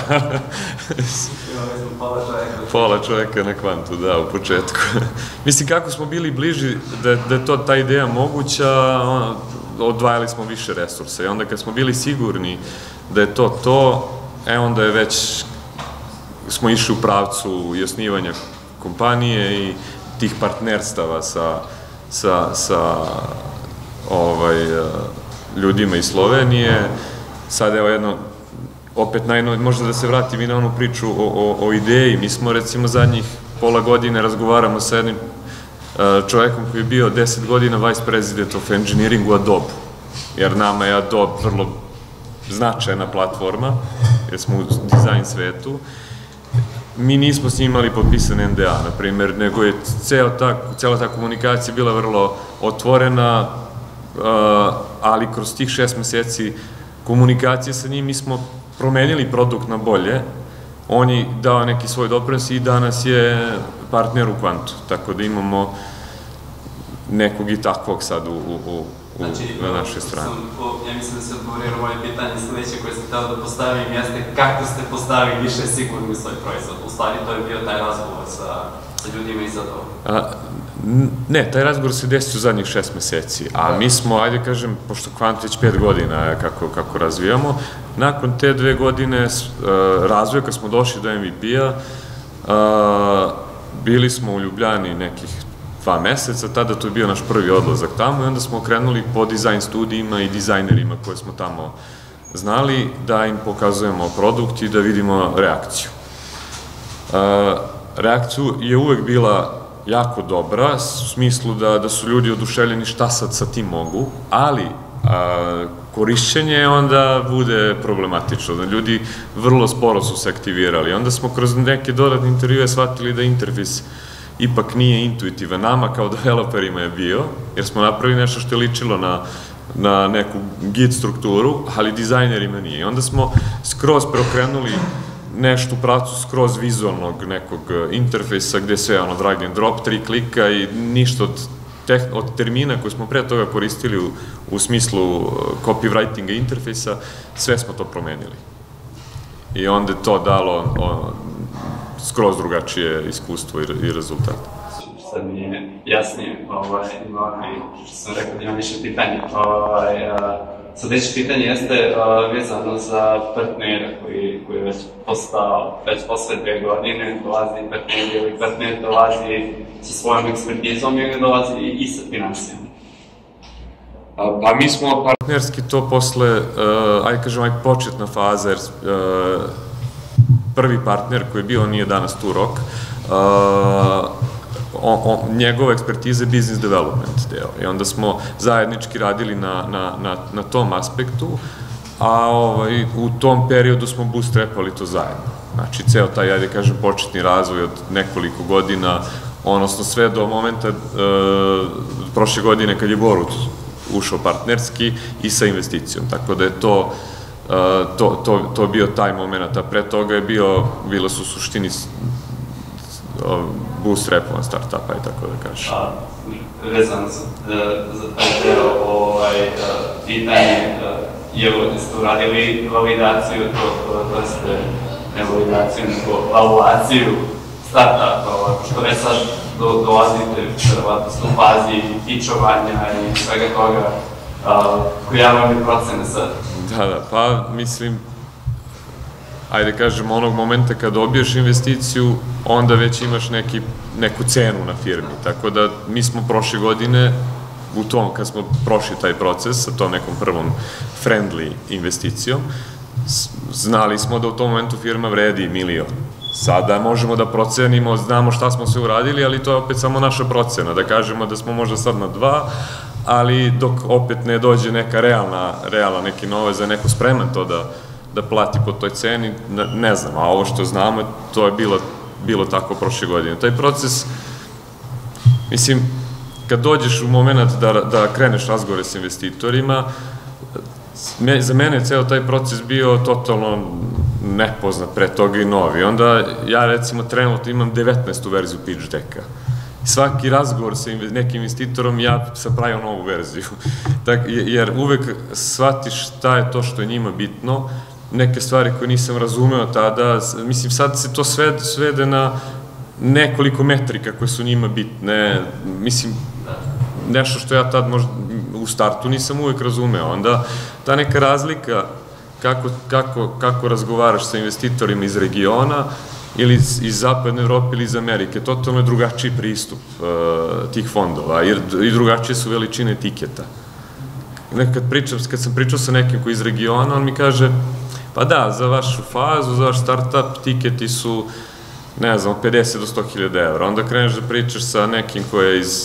Pola čoveka na kvantu, da, u početku. Mislim, kako smo bili bliži da je to ta ideja moguća, odvajali smo više resursa i onda kad smo bili sigurni da je to to, e onda je već smo išli u pravcu i osnivanja kompanije i tih partnerstava sa ljudima iz Slovenije. Sad evo jedno, opet možda da se vratim i na onu priču o ideji. Mi smo recimo zadnjih pola godine razgovaramo sa jednim čovekom koji je bio deset godina Vice President of Engineering u Adobe, jer nama je Adobe vrlo značajna platforma, jer smo u dizajn svetu. Mi nismo s njim imali potpisan N D A, na primjer, nego je cijela ta komunikacija bila vrlo otvorena, ali kroz tih šest meseci komunikacije sa njim mi smo promenili produkt na bolje, on je dao neki svoj doprinos i danas je partner u kvantu, tako da imamo nekog i takvog sad na našoj strani. Ja mislim da se odgovorio moje pitanje sledeće koje sam htio da postavim jeste kako ste postavili više sigurni svoj proizvod. U stvari to je bio taj razgovor sa ljudima iz Adobe. Ne, taj razgovor se desio u zadnjih šest meseci, a mi smo, ajde kažem, pošto kvant već pet godina kako razvijamo, nakon te dve godine razvoja kad smo došli do M V P-a, bili smo u Ljubljani nekih dva meseca, tada to je bio naš prvi odlazak tamo i onda smo krenuli po dizajn studijima i dizajnerima koje smo tamo znali da im pokazujemo produkt i da vidimo reakciju. reakcija je uvek bila jako dobra, u smislu da, da su ljudi oduševljeni šta sad sa tim mogu, ali a, korišćenje onda bude problematično. Ljudi vrlo sporo su se aktivirali. Onda smo kroz neke dodatne intervjue shvatili da interfejs ipak nije intuitivan. Nama kao developerima je bio, jer smo napravili nešto što je ličilo na, na neku Git strukturu, ali dizajnerima nije. I onda smo skroz preokrenuli nešto u pravcu skroz vizualnog nekog interfejsa gde sve ono drag and drop, tri klika i ništa od, od termina koje smo pre toga koristili u, u smislu copywritinga interfejsa, sve smo to promenili. I onda je to dalo o, skroz drugačije iskustvo i, i rezultat. Sad mi je jasnije, ovaj, što sam rekao da imam više pitanja. Ovaj, Sljedeće pitanje jeste uh, vezano za partnera koji, koji je već postao, već posle dve godine, dolazi partner ili partner dolazi sa svojom ekspertizom ili dolazi i sa financijama. Pa mi smo partnerski to posle, uh, aj kažem, aj početna faza, jer uh, prvi partner koji je bio, on nije danas tu Rok, uh, On, on, njegova ekspertiza je business development deo i onda smo zajednički radili na, na, na, na tom aspektu, a ovaj, u tom periodu smo bootstrapali to zajedno. Znači, ceo taj, ajde kažem, početni razvoj od nekoliko godina, odnosno sve do momenta e, prošle godine kad je Borut ušao partnerski i sa investicijom, tako da je to, e, to, to, to bio taj moment, a pre toga je bio, bilo su u suštini bootstrapovan startupa i tako da kažeš. Vezano za taj deo, ovaj, pitanje, ste uradili validaciju, to jeste ne validaciju, nego valuaciju startupa, pošto već sad dolazite verovatno u fazi pitchovanja i svega toga, koji javljaju procene sad? Da, da, pa mislim, ajde kažem, onog momenta kad dobiješ investiciju, onda već imaš neki, neku cenu na firmi. Tako da mi smo prošle godine, u tom, kad smo prošli taj proces sa tom nekom prvom friendly investicijom, znali smo da u tom momentu firma vredi milion. Sada možemo da procenimo, znamo šta smo sve uradili, ali to je opet samo naša procena, da kažemo da smo možda sad na dva, ali dok opet ne dođe neka realna, realna neki novac za neko spreman to da da plati po toj ceni, ne znam, a ovo što znamo, to je bilo, bilo tako prošle godine. Taj proces, mislim, kad dođeš u moment da, da kreneš razgovore s investitorima, me, za mene je ceo taj proces bio totalno nepoznat pre toga i novi. Onda ja recimo trenutno imam devetnaestu verziju pitch decka. Svaki razgovor sa nekim investitorom ja sam pravio novu verziju. Tak, jer uvek shvatiš šta je to što je njima bitno, neke stvari koje nisam razumeo tada, mislim sad se to svede na nekoliko metrika koje su njima bitne, mislim, nešto što ja tad možda u startu nisam uvek razumeo, onda ta neka razlika kako, kako, kako razgovaraš sa investitorima iz regiona ili iz Zapadne Evrope ili iz Amerike, totalno je drugačiji pristup uh, tih fondova jer, i drugačije su veličine etiketa. Nekad pričam, kad sam pričao sa nekim koji iz regiona, on mi kaže, pa da, za vašu fazu, za vaš startup, tiketi su, ne znam, pedeset do sto hiljada evra. Onda kreneš da pričaš sa nekim koji je iz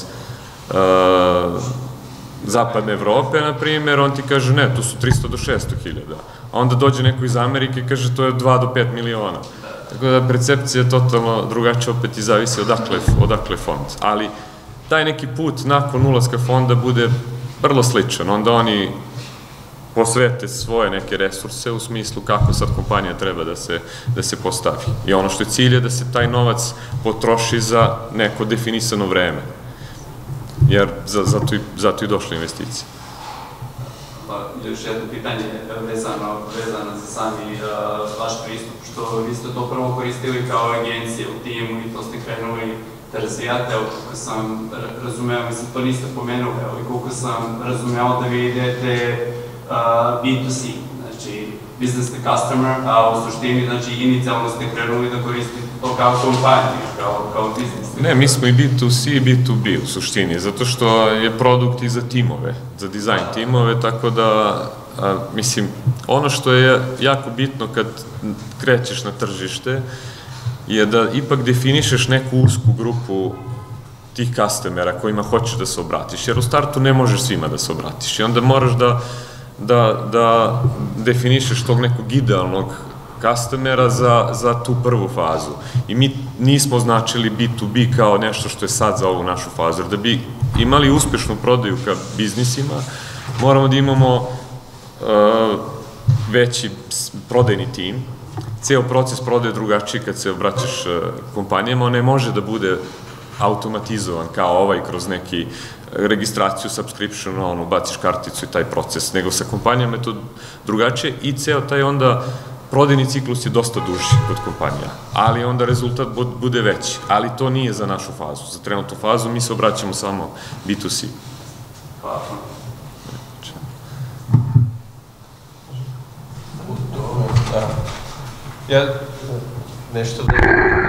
uh, Zapadne Evrope, na primjer, on ti kaže, ne, tu su tristo do šesto hiljada. A onda dođe neko iz Amerike i kaže, to je dva do pet miliona. Tako da percepcija je totalno drugačija, opet i zavisi odakle, odakle fond. Ali taj neki put nakon ulaska fonda bude vrlo sličan. Onda oni posvete svoje neke resurse u smislu kako sad kompanija treba da se, da se postavi. I ono što je cilj je da se taj novac potroši za neko definisano vreme. Jer za, zato, i, zato i došle investicije. Pa, još jedno pitanje vezano, vezano za sami uh, vaš pristup, što vi ste to prvo koristili kao agencije u timu i to ste krenuli da razvijate, evo koliko sam razumeo, mislim, to niste pomenuli, ali koliko sam razumeo da vi idete uh, B to C, znači business to customer, a u suštini, znači, inicijalno ste krenuli da koristite to kao kompaniju, kao, kao biznis. Ne, mi smo i B to C i B to B u suštini, zato što je produkt i za timove, za dizajn timove, tako da, a, mislim, ono što je jako bitno kad krećeš na tržište je da ipak definišeš neku usku grupu tih customera kojima hoćeš da se obratiš, jer u startu ne možeš svima da se obratiš i onda moraš da, da, da definišeš tog nekog idealnog customera za, za tu prvu fazu. I mi nismo značili B to B kao nešto što je sad za ovu našu fazu, jer da bi imali uspešnu prodaju ka biznisima, moramo da imamo uh, veći prodajni tim. Ceo proces prodaje drugačiji kad se obraćaš uh, kompanijama, on ne može da bude automatizovan kao ovaj kroz neki registraciju, subscription, ono, baciš karticu i taj proces, nego sa kompanijama je to drugačije i ceo taj onda prodajni ciklus je dosta duži kod kompanija, ali onda rezultat bude veći, ali to nije za našu fazu. Za trenutnu fazu mi se obraćamo samo B to C. Hvala. Ja nešto da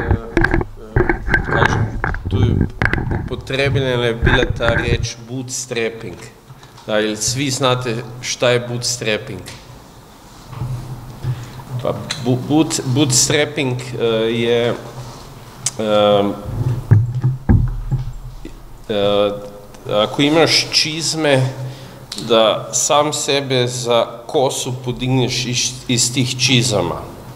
kažem, tu je upotrebljena je bila ta riječ bootstrapping. Da, ili svi znate šta je bootstrapping? Pa, boot, bootstrapping uh, je uh, uh, ako imaš čizme da sam sebe za kosu podigneš iz, iz tih čizama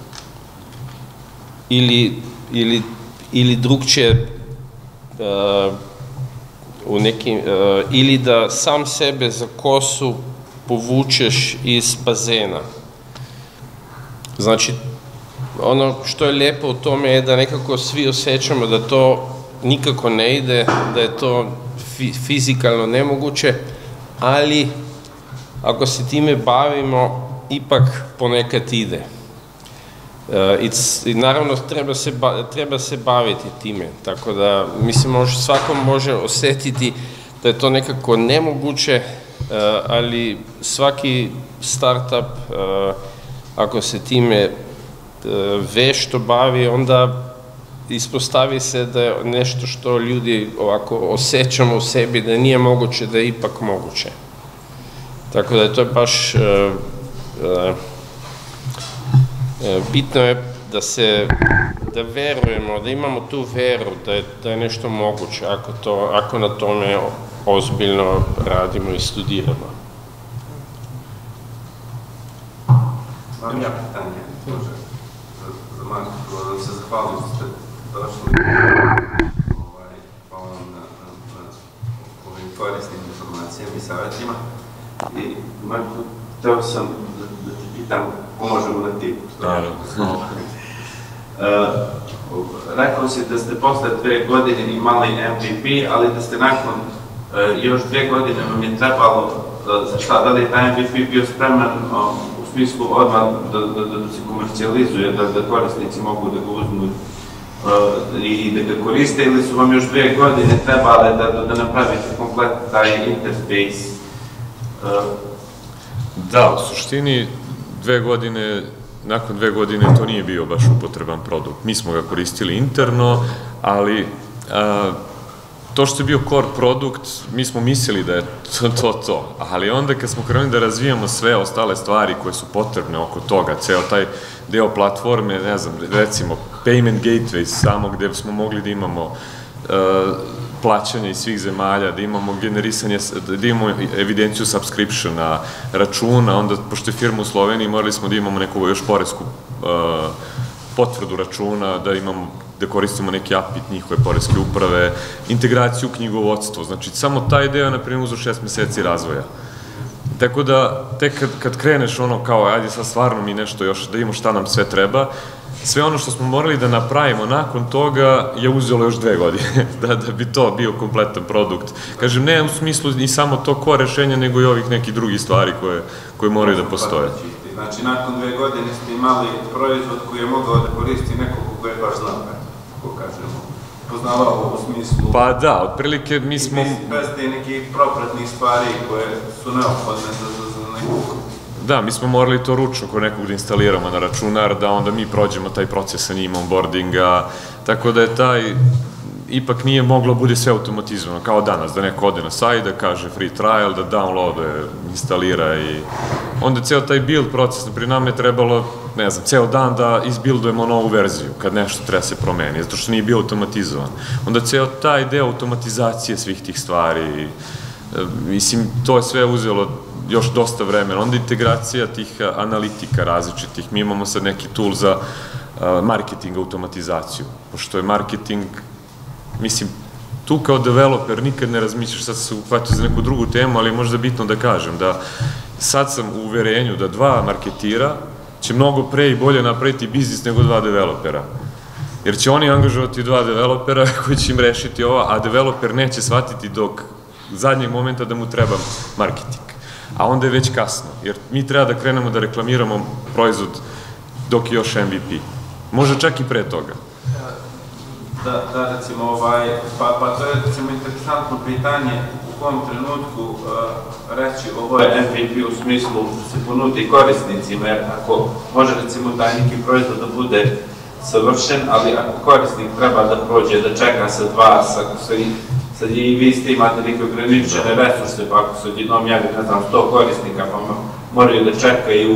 ili, ili, ili drugčije uh, u nekim, uh, ili da sam sebe za kosu povučeš iz bazena. Znači, ono što je lijepo u tome je da nekako svi osjećamo da to nikako ne ide, da je to fizikalno nemoguće, ali ako se time bavimo, ipak ponekad ide. I naravno treba se, treba se baviti time, tako da mislim može, svakom može osjetiti da je to nekako nemoguće, ali svaki startup ako se time vešto bavi, onda ispostavi se da je nešto što ljudi ovako osjećamo u sebi da nije moguće, da je ipak moguće. Tako da je to baš uh, uh, bitno je da se, da verujemo, da imamo tu veru da je, da je nešto moguće ako, to, ako na tome ozbiljno radimo i studiramo. Imam ja pitanje, može, za Marko, da se zahvalim što ste došli, hvala vam na ovim korisnim informacijama i savjetima. I Marko, hteo sam da ti pitam, pomožemo na ti. Rekao si da ste posle dve godine imali M V P, ali da ste nakon još dve godine vam je trebalo, za šta, da li je taj M V P bio spreman u smislu odmah da se komercijalizuje, da korisnici mogu da ga uzmu i da ga koriste, ili su vam još dve godine trebale da napravite komplet taj interfejs? Da, u suštini dve godine, nakon dve godine to nije bio baš upotreban produkt. Mi smo ga koristili interno, ali to što je bio core produkt, mi smo mislili da je to to, ali onda kad smo krenuli da razvijamo sve ostale stvari koje su potrebne oko toga, ceo taj deo platforme, ne znam, recimo payment gateway samo gde smo mogli da imamo plaćanje iz svih zemalja, da imamo generisanje, da imamo evidenciju subscriptiona, računa, onda, pošto je firma u Sloveniji, morali smo da imamo neku još poresku potvrdu računa, da imamo, da koristimo neki apit njihove poreske uprave, integraciju u knjigovodstvo, znači samo taj deo je, na primjer, uzo šest meseci razvoja. Tako da, tek kad kreneš ono kao, ajde sad stvarno mi nešto još, da imamo šta nam sve treba, sve ono što smo morali da napravimo nakon toga je uzelo još dve godine, da bi to bio kompletan produkt. Kažem, ne u smislu ni samo to ko rešenja, nego i ovih nekih drugih stvari koje moraju da postoje. Znači, nakon dve godine ste imali proizvod koji je mogao da koristi nekog koji je baš znao, kako kažemo, poznavao u smislu... Pa da, otprilike mi smo... Bez te nekih propratnih stvari koje su neophodne za nekog... Da, mi smo morali to ručno kod nekog da instaliramo na računar, da onda mi prođemo taj proces sa njim onboardinga, tako da je taj ipak nije moglo bude sve automatizovano, kao danas, da neko ode na sajt, da kaže free trial, da downloaduje, instalira i onda ceo taj build proces, pri nama je trebalo, ne znam, ceo dan da izbuildujemo novu verziju, kad nešto treba se promeni, zato što nije bio automatizovan. Onda ceo taj deo automatizacije svih tih stvari, mislim, to je sve uzelo još dosta vremena. Onda integracija tih analitika različitih, mi imamo sad neki tool za marketing automatizaciju, pošto je marketing, mislim, tu kao developer nikad ne razmišljaš, sad se uhvatio za neku drugu temu, ali je možda bitno da kažem da sad sam u uverenju da dva marketira će mnogo pre i bolje napraviti biznis nego dva developera. Jer će oni angažovati dva developera koji će im rešiti ovo, a developer neće shvatiti dok zadnjeg momenta da mu treba marketing. A onda je već kasno, jer mi treba da krenemo da reklamiramo proizvod dok je još M V P. Možda čak i pre toga. Da, da, recimo, ovaj, pa, pa to je, recimo, interesantno pitanje u kom trenutku reći ovo je M V P u smislu da se ponudi korisnicima, jer ako može, recimo, taj neki proizvod da bude savršen, ali ako korisnik treba da prođe, da čeka sad vas, ako se sad i vi ste imate neke ograničene resurse, pa ako se odjednom javi, ne znam, sto korisnika, pa moraju da čekaju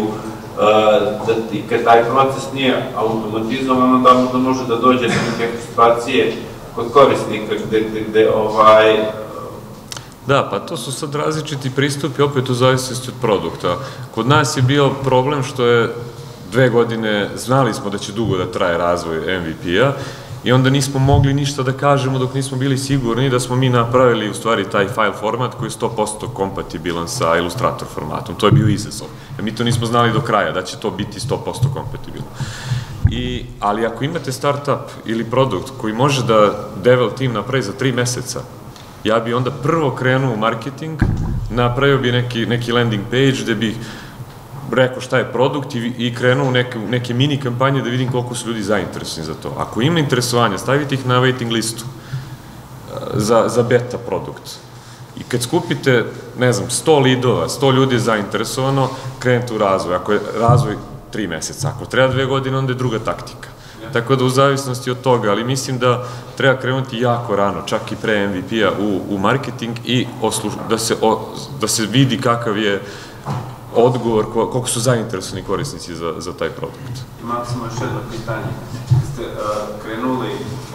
i kad taj proces nije automatizovan, onda možda može da dođe do neke frustracije kod korisnika gde ovaj... Da, pa to su sad različiti pristupi, opet u zavisnosti od produkta. Kod nas je bio problem što je dve godine, znali smo da će dugo da traje razvoj M V P-a i onda nismo mogli ništa da kažemo dok nismo bili sigurni da smo mi napravili u stvari taj file format koji je sto posto kompatibilan sa Illustrator formatom. To je bio izazov. Mi to nismo znali do kraja da će to biti sto posto kompatibilno. Ali ako imate startup ili produkt koji može da devel team napravi za tri meseca, ja bi onda prvo krenuo u marketing, napravio bi neki landing page gde bih rekao šta je produkt i krenuo u neke mini kampanje da vidim koliko su ljudi zainteresovani za to. Ako ima interesovanja, stavite ih na waiting listu za beta produkt. I kad skupite, ne znam, sto lidova, sto ljudi je zainteresovano, krenete u razvoj. Ako je razvoj tri meseca, ako treba dve godine, onda je druga taktika. Tako da u zavisnosti od toga, ali mislim da treba krenuti jako rano, čak i pre M V P-a u marketing i da se vidi kakav je odgovor, koliko su zainteresovani korisnici za taj produkt. Imam samo još jedno pitanje. Ste krenuli,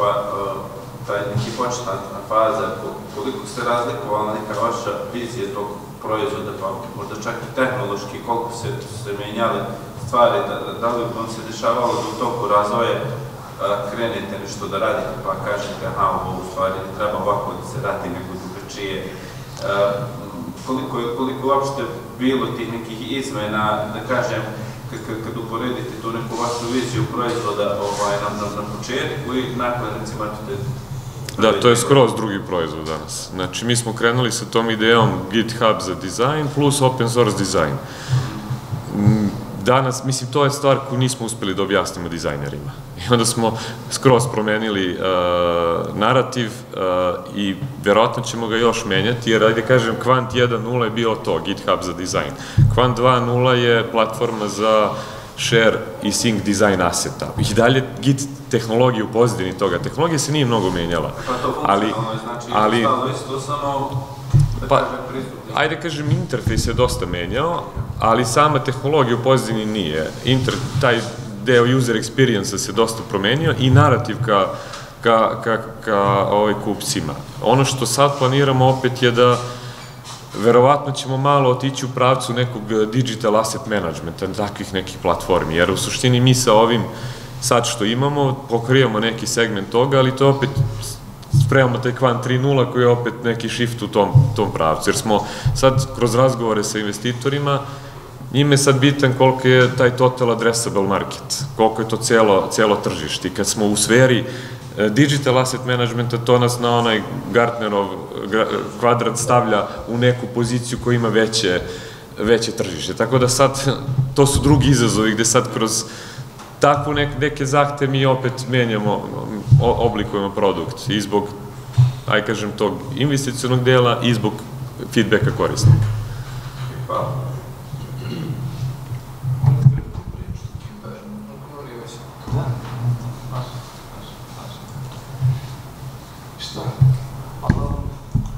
taj neki početna faza, koliko se razlikovala neka vaša vizija tog proizvoda, pa možda čak i tehnološki, koliko se menjali stvari, da li vam se dešavalo da u toku razvoja krenete nešto da radite, pa kažete, aha, ovo u stvari ne treba ovako da se radi nego drugačije. Koliko je uopšte bilo tih nekih izmena, da kažem, kad uporedite tu neku vašu viziju proizvoda na početku i nakon, recimo, Da, to je skroz drugi proizvod danas. Znači, mi smo krenuli sa tom idejom GitHub za dizajn plus open source dizajn. Danas, mislim, to je stvar koju nismo uspeli da objasnimo dizajnerima. I onda smo skroz promenili narativ i verovatno ćemo ga još menjati, jer, ajde kažem, Kvant jedan nula je bio to, GitHub za dizajn. Kvant dva nula je platforma za share i sync dizajn aseta. I dalje Git tehnologija u pozadini toga. Tehnologija se nije mnogo menjala. Pa to funkcionalno je, znači, ostalo isto samo, da kažem, pristup. Ajde kažem, interfejs je dosta menjao, ali sama tehnologija u pozadini nije. Taj deo user experience-a se dosta promenio i narativ ka kupcima. Ono što sad planiramo opet je da verovatno ćemo malo otići u pravcu nekog digital asset managementa, takvih nekih platformi, jer u suštini mi sa ovim sad što imamo pokrijemo neki segment toga, ali to opet spremamo taj Kvant tri nula koji je opet neki shift u tom pravcu, jer smo sad kroz razgovore sa investitorima, njima je sad bitan koliko je taj total addressable market, koliko je to celo tržište. I kad smo u sferi digital asset managementa, to nas na onaj Gartnerov kvadrat stavlja u neku poziciju koja ima veće tržište. Tako da sad, to su drugi izazovi gde sad kroz takvu neke zahte mi opet menjamo, oblikujemo produkt i zbog, aj kažem, tog investicionog dela i zbog feedbacka korisnika. Hvala.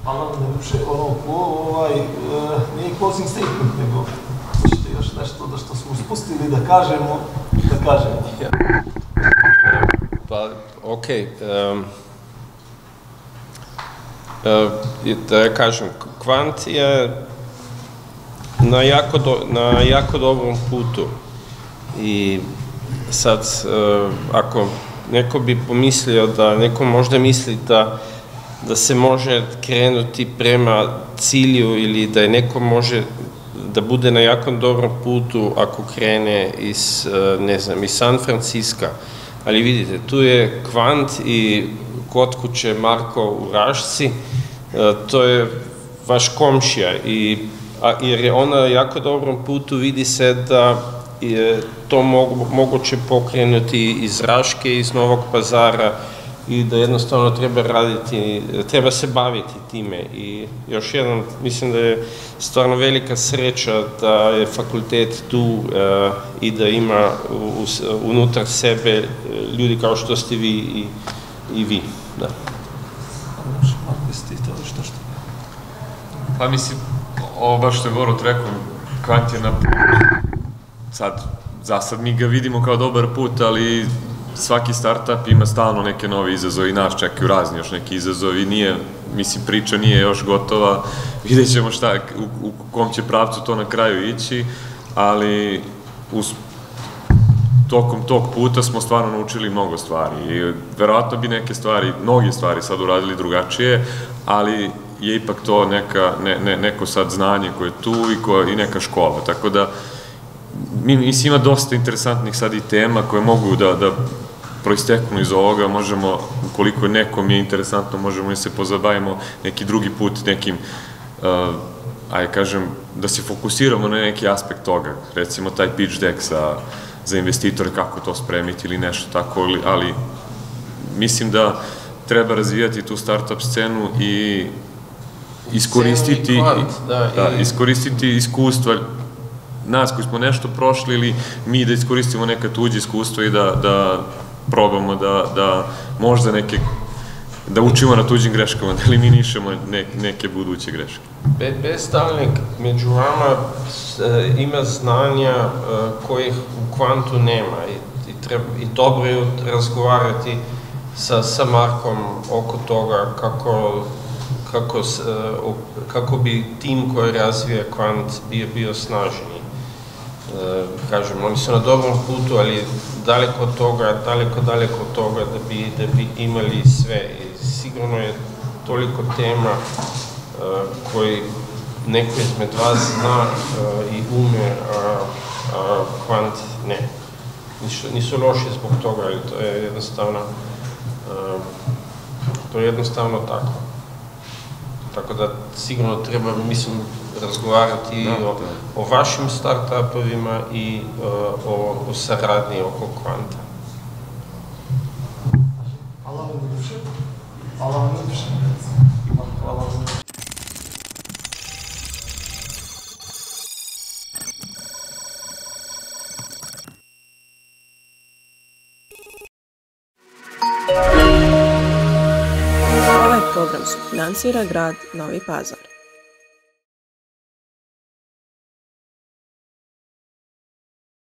Ali nam ne više, ono, ovaj, nije closing statement, nego hoćete još nešto da što smo spustili da kažemo, da kažemo. Pa, okej. Da ja kažem, Kvant je na jako, do, na jako dobrom putu i sad uh, ako neko bi pomislio da, neko možda misli da, da se može krenuti prema cilju ili da je neko može da bude na jako dobrom putu ako krene iz, uh, ne znam, iz San Francisca, ali vidite, tu je Kvant i kod kuće Marko u Rašci, uh, to je vaš komšija i A, jer je ona na jako dobrom putu, vidi se da je to mogu, moguće pokrenuti iz Raške, iz Novog Pazara i da jednostavno treba raditi, treba se baviti time. I još jedan, mislim da je stvarno velika sreća da je fakultet tu uh, i da ima u, unutar sebe ljudi kao što ste vi i, i vi. Da. Pa mislim, ovo baš što je Borut rekao, Kvant je na sad, za sad mi ga vidimo kao dobar put, ali svaki startup ima stalno neke nove izazove i nas čekaju razni još neki izazovi, nije, mislim, priča nije još gotova, vidjet ćemo šta, u, u kom će pravcu to na kraju ići, ali uz, tokom tog puta smo stvarno naučili mnogo stvari i verovatno bi neke stvari, mnoge stvari sad uradili drugačije, ali je ipak to neka, ne, ne, neko sad znanje koje je tu i, koje, i neka škola, tako da mi, mislim, ima dosta interesantnih sad i tema koje mogu da, da proisteknu iz ovoga, možemo, ukoliko nekom je interesantno, možemo i se pozabavimo neki drugi put, nekim, uh, ajde kažem, da se fokusiramo na neki aspekt toga, recimo taj pitch deck za, za investitore, kako to spremiti ili nešto tako, ali mislim da treba razvijati tu startup scenu i iskoristiti, da, iskoristiti iskustva nas koji smo nešto prošli ili mi da iskoristimo neka tuđe iskustva i da, da probamo da, da možda neke, da učimo na tuđim greškama, da eliminišemo ne, neke buduće greške. Be, Bestavnik među vama e, ima znanja e, kojih u Kvantu nema i, i, treba, i dobro je razgovarati sa, sa Markom oko toga kako Kako, kako bi tim koji razvija Kvant bio, bio snažniji. E, kažem, oni su na dobrom putu, ali daleko od toga, daleko, daleko od toga da bi, da bi imali sve. I sigurno je toliko tema e, koji neko izmed vas zna e, i ume, a, a Kvant ne. Nisu, nisu loši zbog toga, ali to je jednostavno, e, to je jednostavno tako. Tako da sigurno treba, mislim, razgovarati da, o, o vašim startupovima i uh, o, o saradnji oko Kvanta. Hvala vam najljepše. Hvala vam najljepše. Hvala vam najljepše. Program sufinansira grad Novi Pazar.